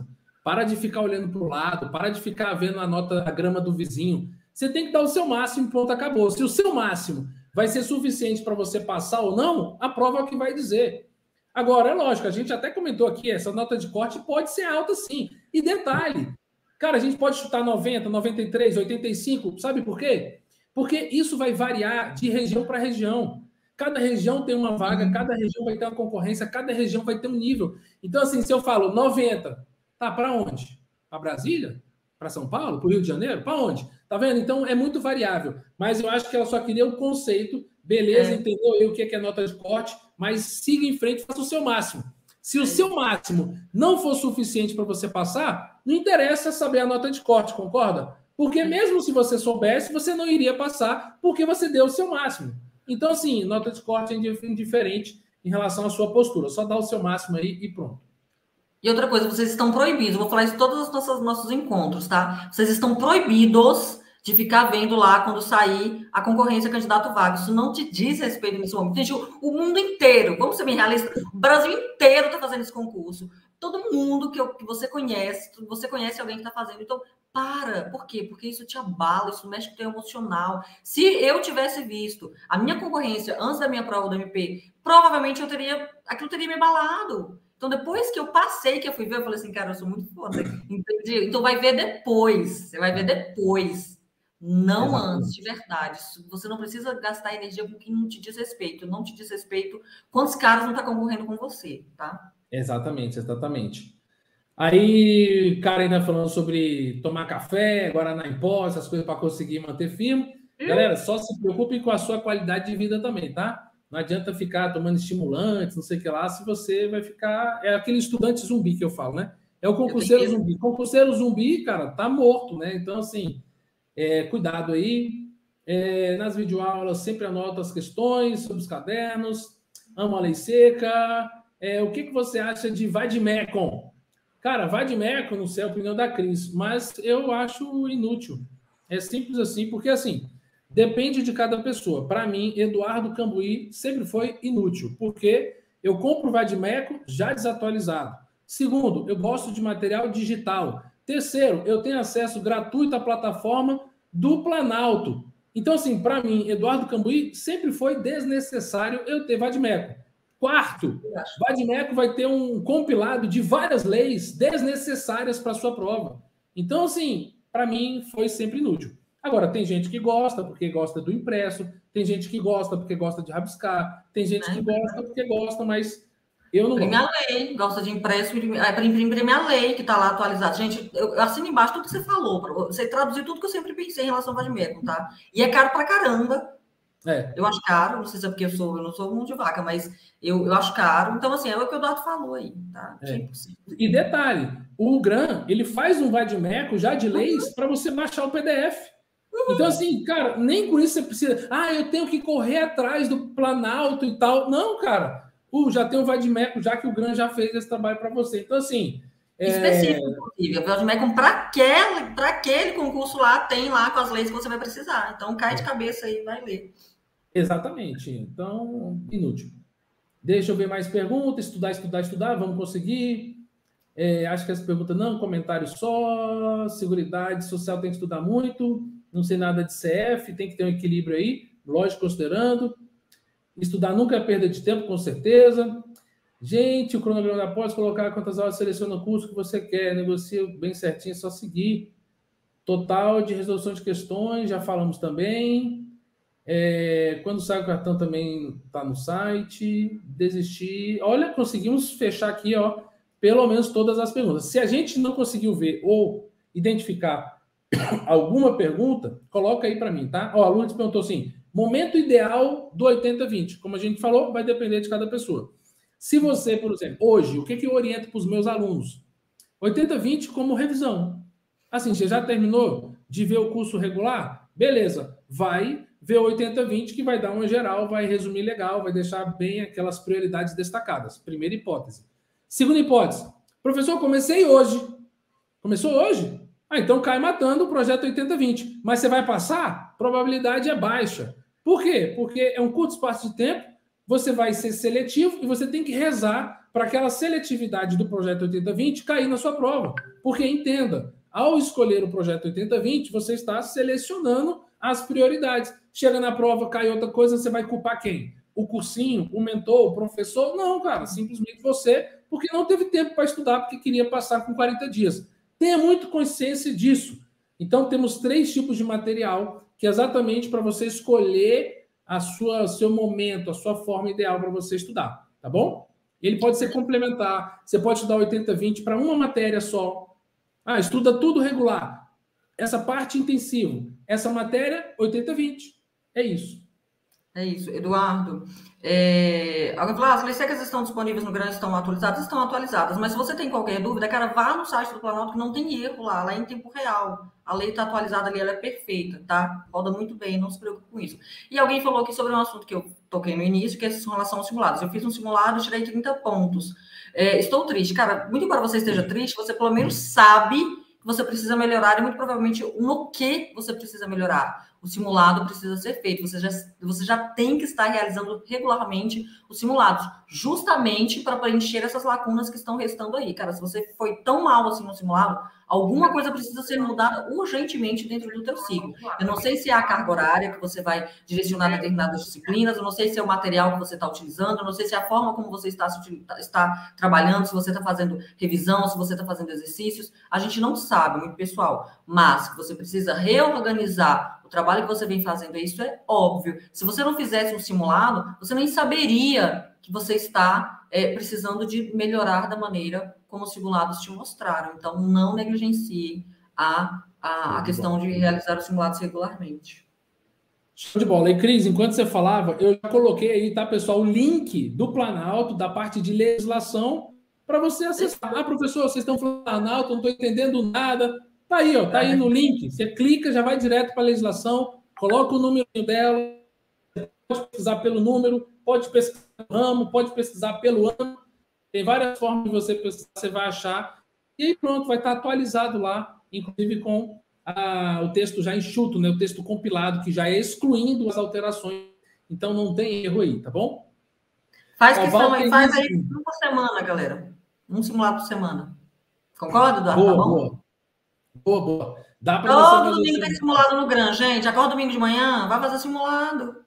para de ficar olhando para o lado, para de ficar vendo a grama do vizinho. Você tem que dar o seu máximo e pronto, acabou. Se o seu máximo vai ser suficiente para você passar ou não, a prova é o que vai dizer. Agora, é lógico, a gente até comentou aqui, essa nota de corte pode ser alta sim. E detalhe, cara, a gente pode chutar 90, 93, 85, sabe por quê? Porque isso vai variar de região para região. Cada região tem uma vaga, cada região vai ter uma concorrência, cada região vai ter um nível. Então, assim, se eu falo 90, tá para onde? Para Brasília? Para São Paulo? Para o Rio de Janeiro? Para onde? Tá vendo? Então, é muito variável. Mas eu acho que ela só queria o conceito. Beleza, entendeu aí o que é nota de corte, mas siga em frente, faça o seu máximo. Se o seu máximo não for suficiente para você passar, não interessa saber a nota de corte, concorda? Porque mesmo se você soubesse, você não iria passar porque você deu o seu máximo. Então, assim, nota de corte é indiferente em relação à sua postura. Só dá o seu máximo aí e pronto. E outra coisa, vocês estão proibidos, eu vou falar isso em todos os nossos encontros, tá? Vocês estão proibidos de ficar vendo lá, quando sair, a concorrência candidato vago. Isso não te diz respeito nesse momento. Gente, o mundo inteiro, vamos ser bem realistas, o Brasil inteiro está fazendo esse concurso. Todo mundo que você conhece alguém que está fazendo. Então, por quê? Porque isso te abala, isso mexe com o teu emocional. Se eu tivesse visto a minha concorrência antes da minha prova do MP, provavelmente aquilo teria me abalado. Então, depois que eu passei, que eu fui ver, eu falei assim, cara, eu sou muito foda. Entendi? Então, vai ver depois. Você vai ver depois. Não antes, de verdade. Você não precisa gastar energia com quem não te diz respeito. Não te diz respeito quantos caras não estão concorrendo com você, tá? Exatamente. Aí, cara ainda falando sobre tomar café, Guaraná em pó, essas coisas para conseguir manter firme. Galera, só se preocupem com a sua qualidade de vida também, tá? Não adianta ficar tomando estimulantes, não sei o que lá, se você vai ficar... É aquele estudante zumbi que eu falo, né? É o concurseiro zumbi. Concurseiro zumbi, cara, tá morto, né? Então, assim... cuidado aí. Nas videoaulas, sempre anoto as questões sobre os cadernos. Amo a lei seca. O que você acha de vademecum? Cara, vademecum, não sei a opinião da Cris, mas eu acho inútil. É simples assim, porque assim, depende de cada pessoa. Para mim, Eduardo Cambuí sempre foi inútil, porque eu compro o vademecum já desatualizado. Segundo, eu gosto de material digital. Terceiro, eu tenho acesso gratuito à plataforma do Planalto. Então, assim, para mim, Eduardo Cambuí sempre foi desnecessário eu ter vademecum. Quarto, vademecum vai ter um compilado de várias leis desnecessárias para a sua prova. Então, assim, para mim, foi sempre inútil. Agora, tem gente que gosta porque gosta do impresso, tem gente que gosta porque gosta de rabiscar, tem gente que gosta porque gosta, mas... eu não imprime a lei, gosta de impresso, para imprimir a lei que está lá atualizada. Gente, eu assino embaixo tudo que você falou, você traduziu tudo que eu sempre pensei em relação ao vademecum, tá? E é caro pra caramba. Eu acho caro, não sei se é porque eu não sou mão de vaca, mas eu acho caro. Então, assim, é o que o Eduardo falou aí, tá? E detalhe, o GRAM, ele faz um vademecum já de leis para você baixar o PDF. Então, assim, cara, nem com isso você precisa... eu tenho que correr atrás do Planalto e tal. Não, cara. Já tem um vademecum, já que o GRAM já fez esse trabalho para você. Então, assim... específico, inclusive. O vademecum para aquele concurso lá, tem lá com as leis que você vai precisar. Então, cai de cabeça aí e vai ler. Exatamente. Então, inútil. Deixa eu ver mais perguntas. Estudar. Vamos conseguir. Acho que essa pergunta não. Comentário só. Seguridade social tem que estudar muito. Não sei nada de CF. Tem que ter um equilíbrio aí. Lógico, considerando. Estudar nunca é perda de tempo, com certeza. Gente, o cronograma da pós, colocar quantas aulas seleciona o curso que você quer, negocia bem certinho, é só seguir. Total de resolução de questões, já falamos também. Quando sai o cartão também está no site. Desistir. Olha, conseguimos fechar aqui, ó, pelo menos todas as perguntas. Se a gente não conseguiu ver ou identificar alguma pergunta, coloca aí para mim, tá? Ó, a Lourdes perguntou assim, momento ideal do 80-20. Como a gente falou, vai depender de cada pessoa. Se você, por exemplo, hoje, o que eu oriento para os meus alunos? 80-20 como revisão. Assim, você já terminou de ver o curso regular? Beleza, vai ver 80-20 que vai dar uma geral, vai resumir legal, vai deixar bem aquelas prioridades destacadas. Primeira hipótese. Segunda hipótese. Professor, comecei hoje. Começou hoje? Então cai matando o projeto 80-20. Mas você vai passar? Probabilidade é baixa. Por quê? Porque é um curto espaço de tempo, você vai ser seletivo e você tem que rezar para aquela seletividade do projeto 8020 cair na sua prova. Porque, entenda, ao escolher o projeto 8020, você está selecionando as prioridades. Chega na prova, cai outra coisa, você vai culpar quem? O cursinho, o mentor, o professor? Não, cara, simplesmente você, porque não teve tempo para estudar, porque queria passar com 40 dias. Tenha muito consciência disso. Então, temos 3 tipos de material, que é exatamente para você escolher seu momento, a sua forma ideal para você estudar, tá bom? Ele pode ser complementar, você pode estudar 80-20 para uma matéria só. Estuda tudo regular. Essa parte intensivo, essa matéria 80-20. É isso. É isso, Eduardo. Alguém falou, as leis secas estão disponíveis no Grande, estão atualizadas? Estão atualizadas, mas se você tem qualquer dúvida, cara, vá no site do Planalto que não tem erro lá é em tempo real. A lei está atualizada ali, ela é perfeita, tá? Roda muito bem, não se preocupe com isso. E alguém falou aqui sobre um assunto que eu toquei no início, que é em relação aos simulados. Eu fiz um simulado e tirei 30 pontos. Estou triste. Cara, muito embora você esteja triste, você pelo menos sabe que você precisa melhorar e muito provavelmente no que você precisa melhorar. O simulado precisa ser feito. Você já tem que estar realizando regularmente os simulados, justamente para preencher essas lacunas que estão restando aí. Cara, se você foi tão mal assim no simulado, alguma coisa precisa ser mudada urgentemente dentro do teu ciclo. Eu não sei se é a carga horária que você vai direcionar determinadas disciplinas, eu não sei se é o material que você está utilizando, eu não sei se é a forma como você está trabalhando, se você está fazendo revisão, se você está fazendo exercícios. A gente não sabe, muito pessoal, mas que você precisa reorganizar o trabalho que você vem fazendo, isso é óbvio. Se você não fizesse um simulado, você nem saberia que você está precisando de melhorar da maneira como os simulados te mostraram. Então, não negligencie a questão de realizar os simulados regularmente. Show de bola. E, Cris, enquanto você falava, eu já coloquei aí, tá, pessoal, o link do Planalto, da parte de legislação, para você acessar. Professor, vocês estão falando do Planalto, não estou entendendo nada. Tá aí, ó, tá aí no link. Você clica, já vai direto para a legislação, coloca o número dela, pode pesquisar pelo número, pode pesquisar pelo ramo, pode pesquisar pelo ano. Tem várias formas de você pesquisar, você vai achar. E aí pronto, vai estar atualizado lá, inclusive com o texto já enxuto, né? O texto compilado, que já é excluindo as alterações. Então não tem erro aí, tá bom? Faz questão aí, faz aí um por semana, galera. Um simulado por semana. Concorda, Eduardo? Boa, tá bom? Boa. Dá para você fazer domingo tem simulado no Gran, gente. Acorda domingo de manhã, vai fazer simulado.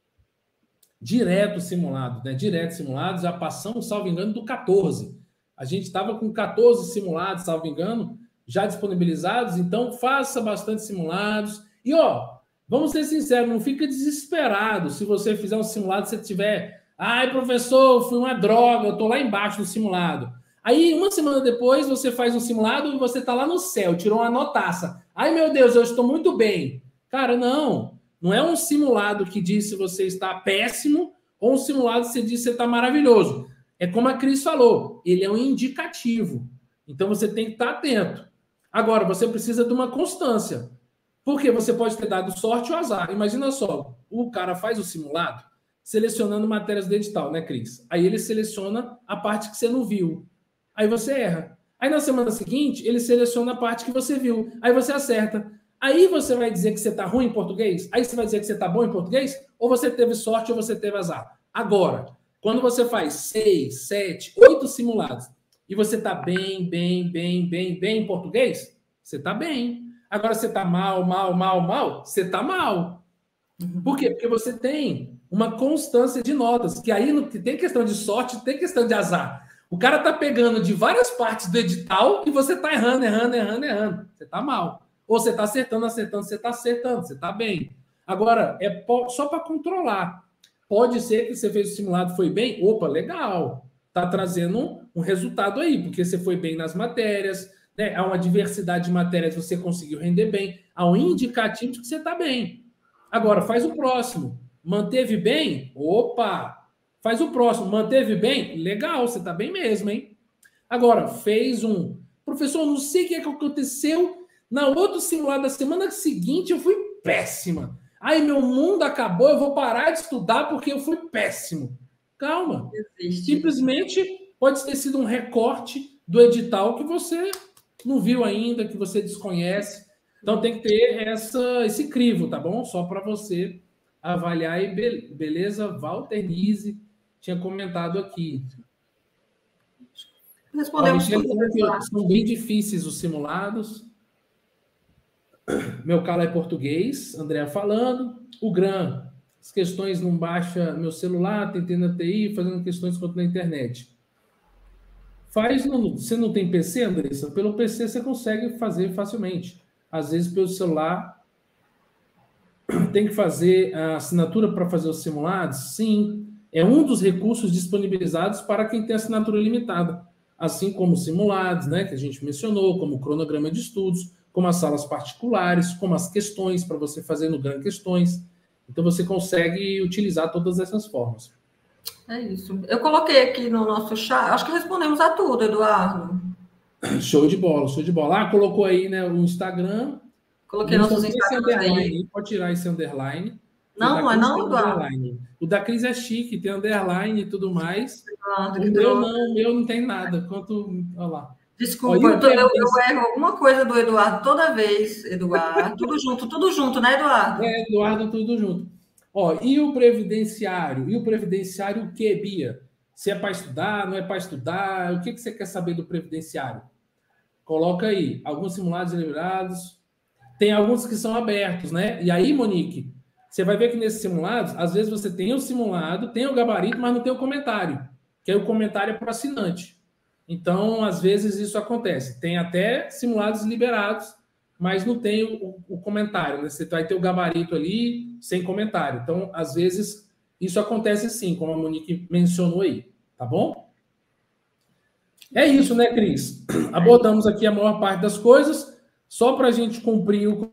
Direto simulado, né? Direto simulado, já passamos, salvo engano, do 14. A gente estava com 14 simulados, salvo engano, já disponibilizados, então faça bastante simulados. E, vamos ser sinceros, não fica desesperado se você fizer um simulado, se você tiver, professor, fui uma droga, eu tô lá embaixo do simulado. Aí, uma semana depois, você faz um simulado e você tá lá no céu, tirou uma notaça. Ai, meu Deus, eu estou muito bem. Cara, não é um simulado que diz se você está péssimo ou um simulado que diz se você está maravilhoso. É como a Cris falou, ele é um indicativo. Então, você tem que estar atento. Agora, você precisa de uma constância. Porque você pode ter dado sorte ou azar. Imagina só, o cara faz o simulado selecionando matérias do edital, né, Cris? Aí ele seleciona a parte que você não viu. Aí você erra. Aí na semana seguinte, ele seleciona a parte que você viu. Aí você acerta. Aí você vai dizer que você está ruim em português? Aí você vai dizer que você está bom em português? Ou você teve sorte ou você teve azar? Agora, quando você faz 6, 7, 8 simulados e você está bem em português, você está bem. Agora você está mal, você está mal. Por quê? Porque você tem uma constância de notas, que aí não tem questão de sorte, tem questão de azar. O cara está pegando de várias partes do edital e você está errando. Você está mal. Ou você está acertando, você está acertando, você está bem. Agora, é só para controlar. Pode ser que você fez o simulado, foi bem? Opa, legal. Está trazendo um resultado aí, porque você foi bem nas matérias, né? Há uma diversidade de matérias que você conseguiu render bem. Há um indicativo de que você está bem. Agora, faz o próximo. Manteve bem? Opa! Faz o próximo. Manteve bem? Legal, você está bem mesmo, hein? Agora, fez um... Professor, não sei o que aconteceu. Na outro simulado da semana seguinte, eu fui péssima. Ai, meu mundo acabou, eu vou parar de estudar porque eu fui péssimo. Calma. Simplesmente pode ter sido um recorte do edital que você não viu ainda, que você desconhece. Então tem que ter esse crivo, tá bom? Só para você avaliar aí, beleza? Walter Nise, tinha comentado aqui. Respondemos tudo. São bem difíceis os simulados. Meu calo é português, André falando. O Gran, as questões não baixa meu celular, tentando a TI, fazendo questões contra a internet. Você não tem PC, Andressa? Pelo PC você consegue fazer facilmente. Às vezes, pelo celular, tem que fazer a assinatura para fazer os simulados? Sim. É um dos recursos disponibilizados para quem tem assinatura limitada. Assim como os simulados, né, que a gente mencionou, como o cronograma de estudos, como as salas particulares, como as questões, para você fazer no Gran Questões. Então, você consegue utilizar todas essas formas. É isso. Eu coloquei aqui no nosso chat, acho que respondemos a tudo, Eduardo. Show de bola, show de bola. Ah, colocou aí, né, o Instagram. Coloquei nossos Instagrams aí. Pode tirar esse underline. Não, não é não, Eduardo. O da Cris é chique, tem underline e tudo mais. O meu não tem nada. Olha lá. Desculpa, eu erro alguma coisa do Eduardo toda vez, Eduardo. Tudo junto, né, Eduardo? É, Eduardo, tudo junto. Ó, e o previdenciário? E o previdenciário o quê, Bia? Se é para estudar, não é para estudar? O que você quer saber do previdenciário? Coloca aí, alguns simulados liberados. Tem alguns que são abertos, né? E aí, Monique, você vai ver que nesses simulados, às vezes você tem o simulado, tem o gabarito, mas não tem o comentário. Que aí o comentário é para o assinante. Então, às vezes isso acontece. Tem até simulados liberados, mas não tem o comentário, né? Você vai ter o gabarito ali sem comentário. Então, às vezes, isso acontece sim, como a Monique mencionou aí, tá bom? É isso, né, Cris? Abordamos aqui a maior parte das coisas, só para a gente cumprir o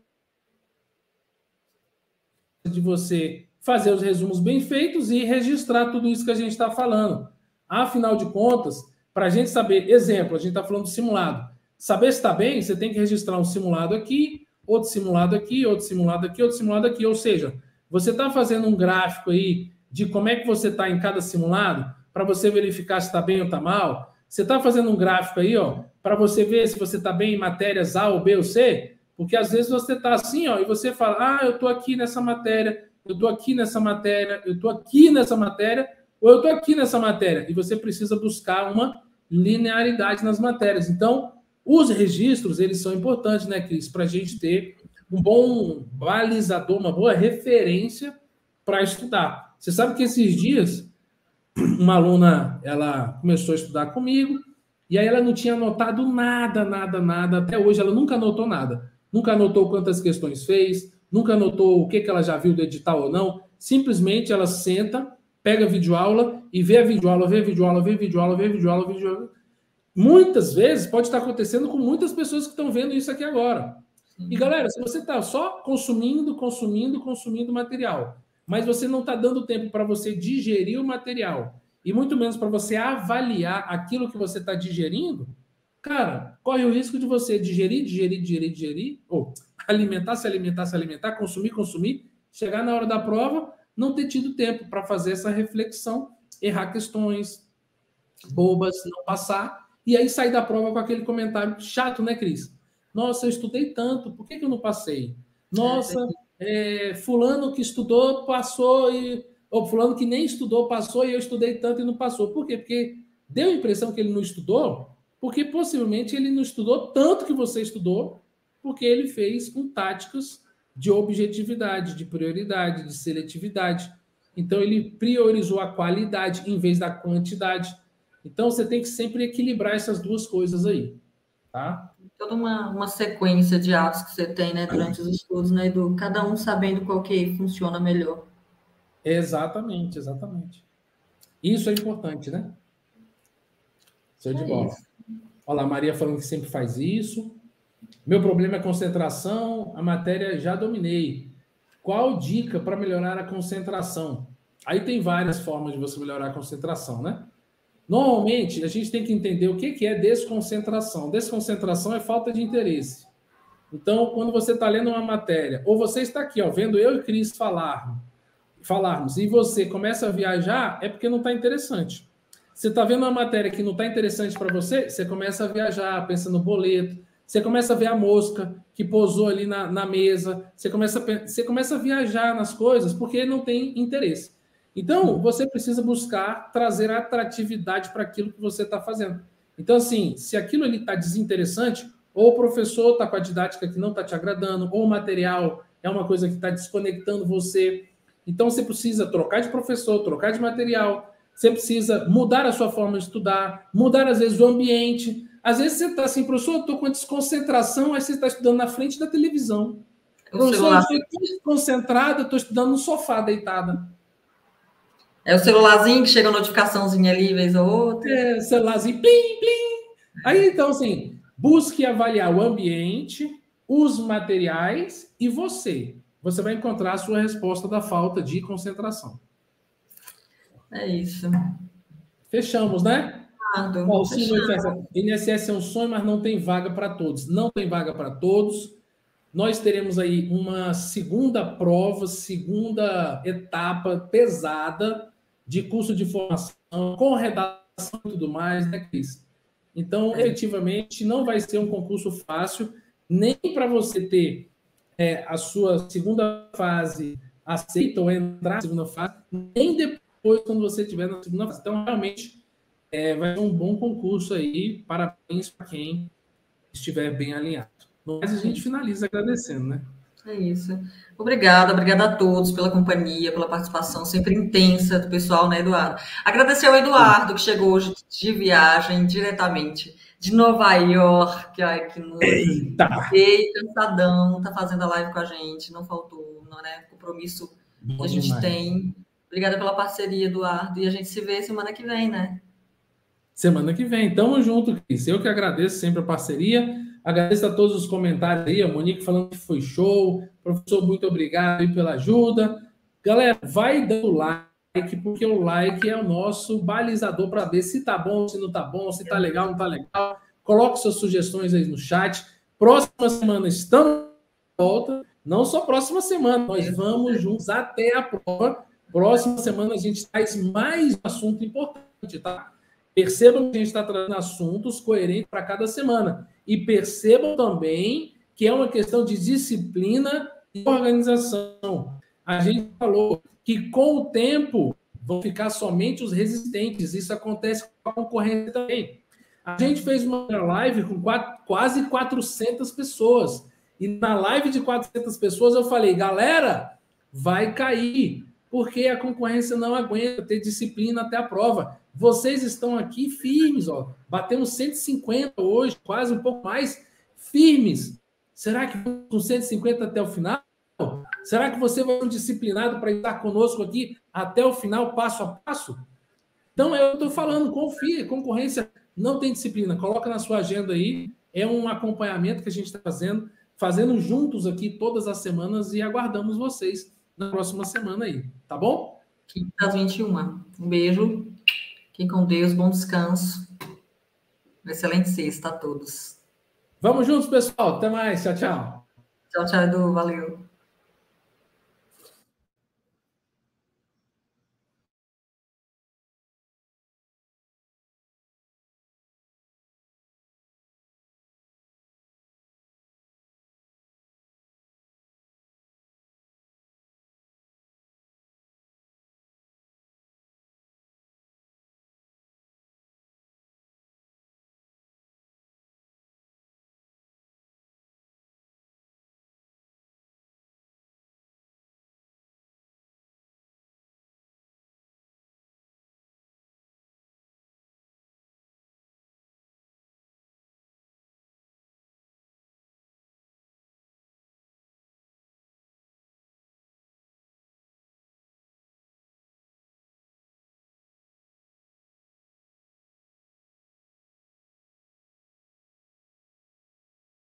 de você fazer os resumos bem feitos e registrar tudo isso que a gente está falando. Afinal de contas, para a gente saber, exemplo, a gente está falando do simulado. Saber se está bem, você tem que registrar um simulado aqui, outro simulado aqui, outro simulado aqui, outro simulado aqui. Ou seja, você está fazendo um gráfico aí de como é que você está em cada simulado para você verificar se está bem ou está mal. Você está fazendo um gráfico aí, ó, para você ver se você está bem em matérias A ou B ou C, porque às vezes você está assim, ó, e você fala, ah, eu estou aqui nessa matéria, eu estou aqui nessa matéria, eu estou aqui nessa matéria, ou eu estou aqui nessa matéria, e você precisa buscar uma linearidade nas matérias. Então, os registros, eles são importantes, né, Cris, para a gente ter um bom balizador, uma boa referência para estudar. Você sabe que esses dias, uma aluna, ela começou a estudar comigo, e aí ela não tinha anotado nada, até hoje ela nunca anotou nada. Nunca anotou quantas questões fez, nunca anotou o que ela já viu do edital ou não. Simplesmente ela senta, pega a videoaula e vê a videoaula, vê a videoaula, vê a videoaula, vê a videoaula, vê a videoaula. Muitas vezes pode estar acontecendo com muitas pessoas que estão vendo isso aqui agora. E galera, se você está só consumindo material, mas você não está dando tempo para você digerir o material, e muito menos para você avaliar aquilo que você está digerindo, cara, corre o risco de você digerir, ou se alimentar, consumir, chegar na hora da prova, não ter tido tempo para fazer essa reflexão, errar questões bobas, não passar, e aí sair da prova com aquele comentário chato, né, Cris? Nossa, eu estudei tanto, por que eu não passei? Nossa, fulano que estudou passou, ou fulano que nem estudou passou, e eu estudei tanto e não passou. Por quê? Porque deu a impressão que ele não estudou, porque possivelmente ele não estudou tanto que você estudou, porque ele fez com táticas de objetividade, de prioridade, de seletividade. Então, ele priorizou a qualidade em vez da quantidade. Então, você tem que sempre equilibrar essas duas coisas aí, tá? Toda uma sequência de atos que você tem, né, durante os estudos, né, Edu? Cada um sabendo qual que funciona melhor. Exatamente. Isso é importante, né? Show de bola. Olha lá, a Maria falando que sempre faz isso. Meu problema é concentração, a matéria já dominei. Qual dica para melhorar a concentração? Aí tem várias formas de você melhorar a concentração, né? Normalmente, a gente tem que entender o que é desconcentração. Desconcentração é falta de interesse. Então, quando você está lendo uma matéria, ou você está aqui, ó, vendo eu e Cris falarmos, e você começa a viajar, é porque não está interessante. Você está vendo uma matéria que não está interessante para você, você começa a viajar, pensa no boleto, você começa a ver a mosca que pousou ali na mesa, você começa a viajar nas coisas porque não tem interesse. Então, você precisa buscar trazer atratividade para aquilo que você está fazendo. Então, assim, se aquilo ali está desinteressante, ou o professor está com a didática que não está te agradando, ou o material é uma coisa que está desconectando você. Então, você precisa trocar de professor, trocar de material, você precisa mudar a sua forma de estudar, mudar, às vezes, o ambiente. Às vezes você está assim, professor, eu estou com desconcentração, aí você está estudando na frente da televisão. Professor, eu estou desconcentrada, estou estudando no sofá, deitada. É o celularzinho que chega a notificaçãozinha ali, vez ou outra. É, celularzinho, plim, plim. Aí, então, assim, busque avaliar o ambiente, os materiais e você. Você vai encontrar a sua resposta da falta de concentração. É isso. Fechamos, né? Ó, o Silvio Festa, INSS é um sonho, mas não tem vaga para todos. Não tem vaga para todos. Nós teremos aí uma segunda prova, segunda etapa pesada de curso de formação, com redação e tudo mais, né, Cris? Então, efetivamente, não vai ser um concurso fácil, nem para você ter a sua segunda fase aceita ou entrar na segunda fase, nem depois quando você estiver na segunda fase. Então, realmente, vai ser um bom concurso aí. Parabéns para quem estiver bem alinhado. Mas a gente finaliza agradecendo, né? É isso. Obrigada a todos pela companhia, pela participação sempre intensa do pessoal, né, Eduardo? Agradecer ao Eduardo, que chegou hoje de viagem diretamente de Nova York, que nos veio cansadão, tá fazendo a live com a gente, não faltou, não, né? Compromisso que a gente tem. Obrigada pela parceria, Eduardo, e a gente se vê semana que vem, né? Semana que vem. Tamo junto, Cris. Eu que agradeço sempre a parceria. Agradeço a todos os comentários aí. A Monique falando que foi show. Professor, muito obrigado aí pela ajuda. Galera, vai dando like, porque o like é o nosso balizador para ver se tá bom, se não tá bom, se tá legal, não tá legal. Coloque suas sugestões aí no chat. Próxima semana estamos de volta. Não só próxima semana, nós vamos juntos até a prova. Próxima semana a gente traz mais um assunto importante, tá? Percebam que a gente está trazendo assuntos coerentes para cada semana. E percebam também que é uma questão de disciplina e organização. A gente falou que com o tempo vão ficar somente os resistentes. Isso acontece com a concorrência também. A gente fez uma live com quase 400 pessoas. E na live de 400 pessoas eu falei, galera, vai cair, porque a concorrência não aguenta ter disciplina até a prova. Vocês estão aqui firmes, ó. Batemos 150 hoje, quase um pouco mais, firmes. Será que com 150 até o final? Será que você vai ser disciplinado para estar conosco aqui até o final, passo a passo? Então, eu estou falando, confia, concorrência não tem disciplina. Coloca na sua agenda aí. É um acompanhamento que a gente está fazendo juntos aqui todas as semanas e aguardamos vocês na próxima semana aí, tá bom? Quinta às 21. Um beijo. Fiquem com Deus, bom descanso. Um excelente sexta a todos. Vamos juntos, pessoal. Até mais. Tchau, tchau. Tchau, tchau, Edu. Valeu.